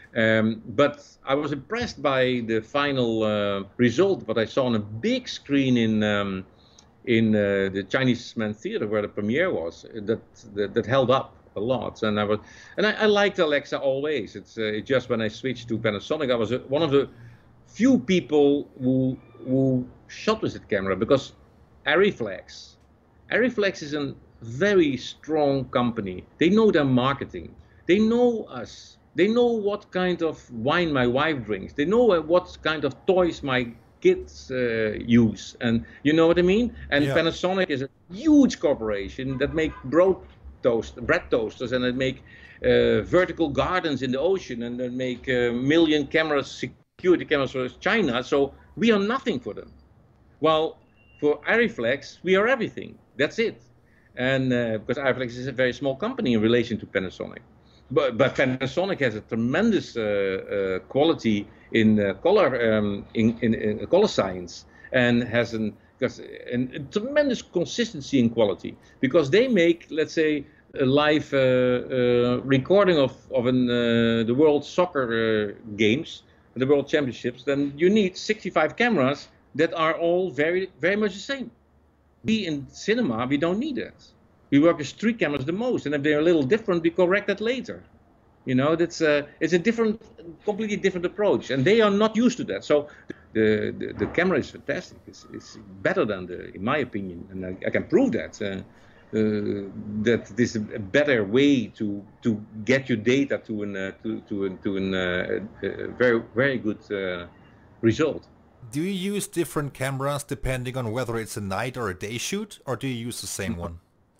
Um, but I was impressed by the final uh, result, what I saw on a big screen in um, in uh, the Chinese Man Theater, where the premiere was. That that, that held up a lot, and I was, and I, I liked Alexa always. It's uh, just when I switched to Panasonic, I was uh, one of the few people who who shot with that camera, because Arriflex, Arriflex is a very strong company. They know their marketing. They know us. They know what kind of wine my wife drinks. They know what kind of toys my kids uh, use, and you know what I mean. And yeah. Panasonic is a huge corporation that make bread toast, bread toasters, and they make uh, vertical gardens in the ocean, and they make a uh, million cameras, security cameras for China. So we are nothing for them. Well, for Arriflex, we are everything. That's it. And uh, because Arriflex is a very small company in relation to Panasonic. But, but Panasonic has a tremendous uh, uh, quality in uh, color um, in, in, in color science, and has an, because, an, a tremendous consistency in quality, because they make, let's say, a live uh, uh, recording of, of an, uh, the World Soccer uh, Games, the World Championships. Then you need sixty-five cameras that are all very, very much the same. We in cinema, we don't need that. We work with three cameras the most, and if they're a little different, we correct that later. You know, that's a, it's a different, completely different approach, and they are not used to that. So the, the, the camera is fantastic. It's, it's better than the, in my opinion, and I, I can prove that. Uh, Uh, that this is a better way to to get your data to an uh, to to an, to an uh, a very very good uh, result. Do you use different cameras depending on whether it's a night or a day shoot, or do you use the same one?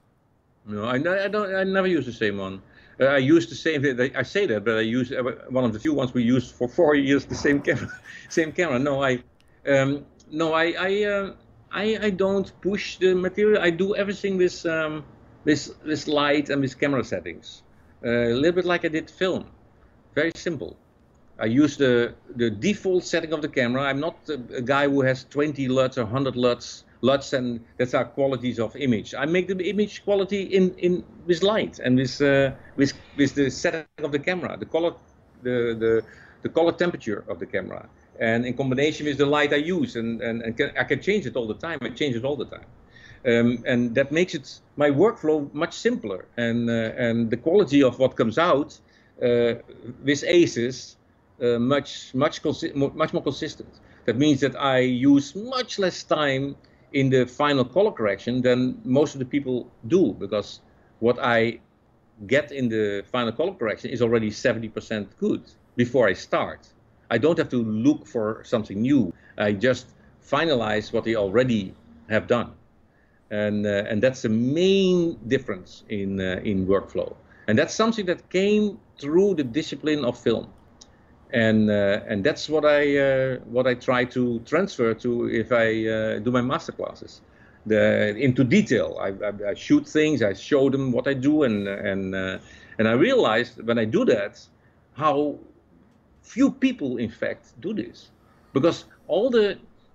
No, I, I don't. I never use the same one. Uh, I use the same. I say that, but I use uh, one of the few ones we used for four years. The same camera, same camera. No, I, um, no, I, I. Uh, I, I don't push the material. I do everything with um, with, with light and with camera settings. Uh, a little bit like I did film. Very simple. I use the, the default setting of the camera. I'm not a, a guy who has twenty L U Ts or one hundred L U Ts, L U Ts and that's our qualities of image. I make the image quality in, in with light and with, uh, with, with the setting of the camera, the color, the, the, the color temperature of the camera. And in combination with the light I use, and, and, and can, I can change it all the time. I change it all the time, um, and that makes it my workflow much simpler. And uh, and the quality of what comes out uh, with ACES uh, much much much more consistent. That means that I use much less time in the final color correction than most of the people do, because what I get in the final color correction is already seventy percent good before I start. I don't have to look for something new. I just finalize what they already have done, and uh, and that's the main difference in uh, in workflow. And that's something that came through the discipline of film, and uh, and that's what I uh, what I try to transfer to if I uh, do my master classes, the into detail. I, I, I shoot things. I show them what I do, and and uh, and I realized when I do that how few people, in fact, do this, because all the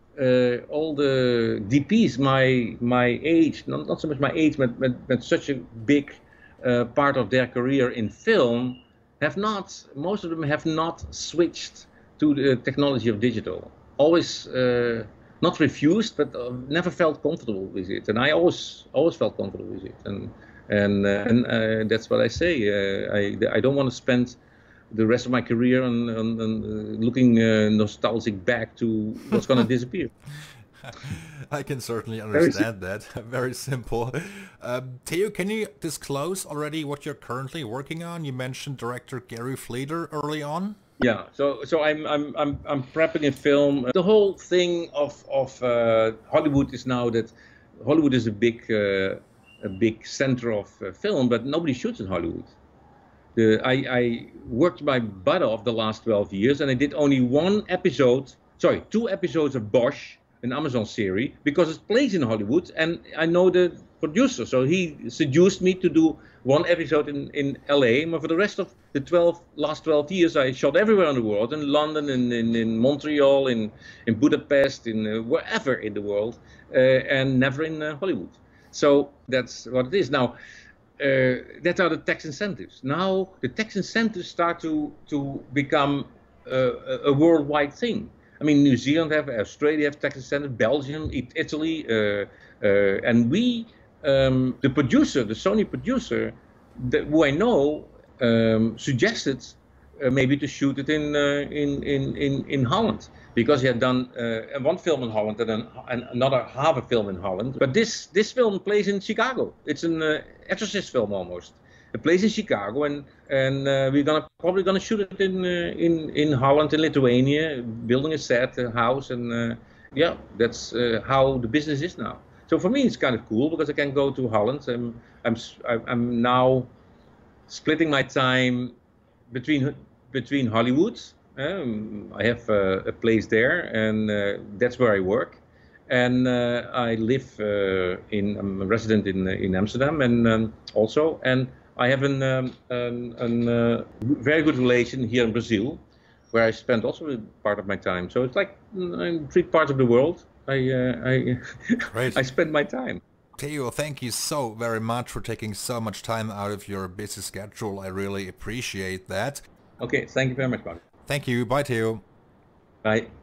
uh, all the D Ps my my age, not, not so much my age, but, but, but such a big uh, part of their career in film, have not. Most of them have not switched to the technology of digital. Always uh, not refused, but uh, never felt comfortable with it. And I always always felt comfortable with it. And and uh, and uh, that's what I say. Uh, I I don't want to spend the rest of my career and, and, and uh, looking uh, nostalgic back to what's going to disappear. I can certainly understand that. Very simple. Um, Theo, can you disclose already what you're currently working on? You mentioned director Gary Fleder early on. Yeah, so so I'm I'm I'm I'm prepping a film. The whole thing of of uh, Hollywood is now that Hollywood is a big uh, a big center of uh, film, but nobody shoots in Hollywood. The, I, I worked my butt off the last twelve years, and I did only one episode, sorry, two episodes of Bosch, an Amazon series, because it plays in Hollywood, and I know the producer, so he seduced me to do one episode in, in L A, but for the rest of the twelve, last twelve years, I shot everywhere in the world, in London, in, in, in Montreal, in, in Budapest, in uh, wherever in the world, uh, and never in uh, Hollywood. So that's what it is. Now, Uh, that are the tax incentives. Now the tax incentives start to to become uh, a worldwide thing. I mean, New Zealand have, Australia have tax incentives, Belgium, Italy, uh, uh, and we, um, the producer, the Sony producer, that, who I know, um, suggested uh, maybe to shoot it in uh, in in in in Holland, because he had done uh, one film in Holland and then and another half a film in Holland. But this this film plays in Chicago. It's an uh, Exorcist film almost. It plays in Chicago, and and uh, we're gonna probably gonna shoot it in uh, in in Holland, in Lithuania, building a set, a house, and uh, yeah, that's uh, how the business is now. So for me, it's kind of cool because I can go to Holland. I'm I'm I'm now splitting my time between between Hollywood. Um, I have uh, a place there, and uh, that's where I work. And uh, I live uh, in, I'm a resident in in Amsterdam, and um, also, and I have an, um, an, an uh, very good relation here in Brazil, where I spend also a part of my time. So it's like in three parts of the world. I uh, I Great. I spend my time. Theo, thank you so very much for taking so much time out of your busy schedule. I really appreciate that. Okay, thank you very much, Mark. Thank you. Bye, Theo. Bye.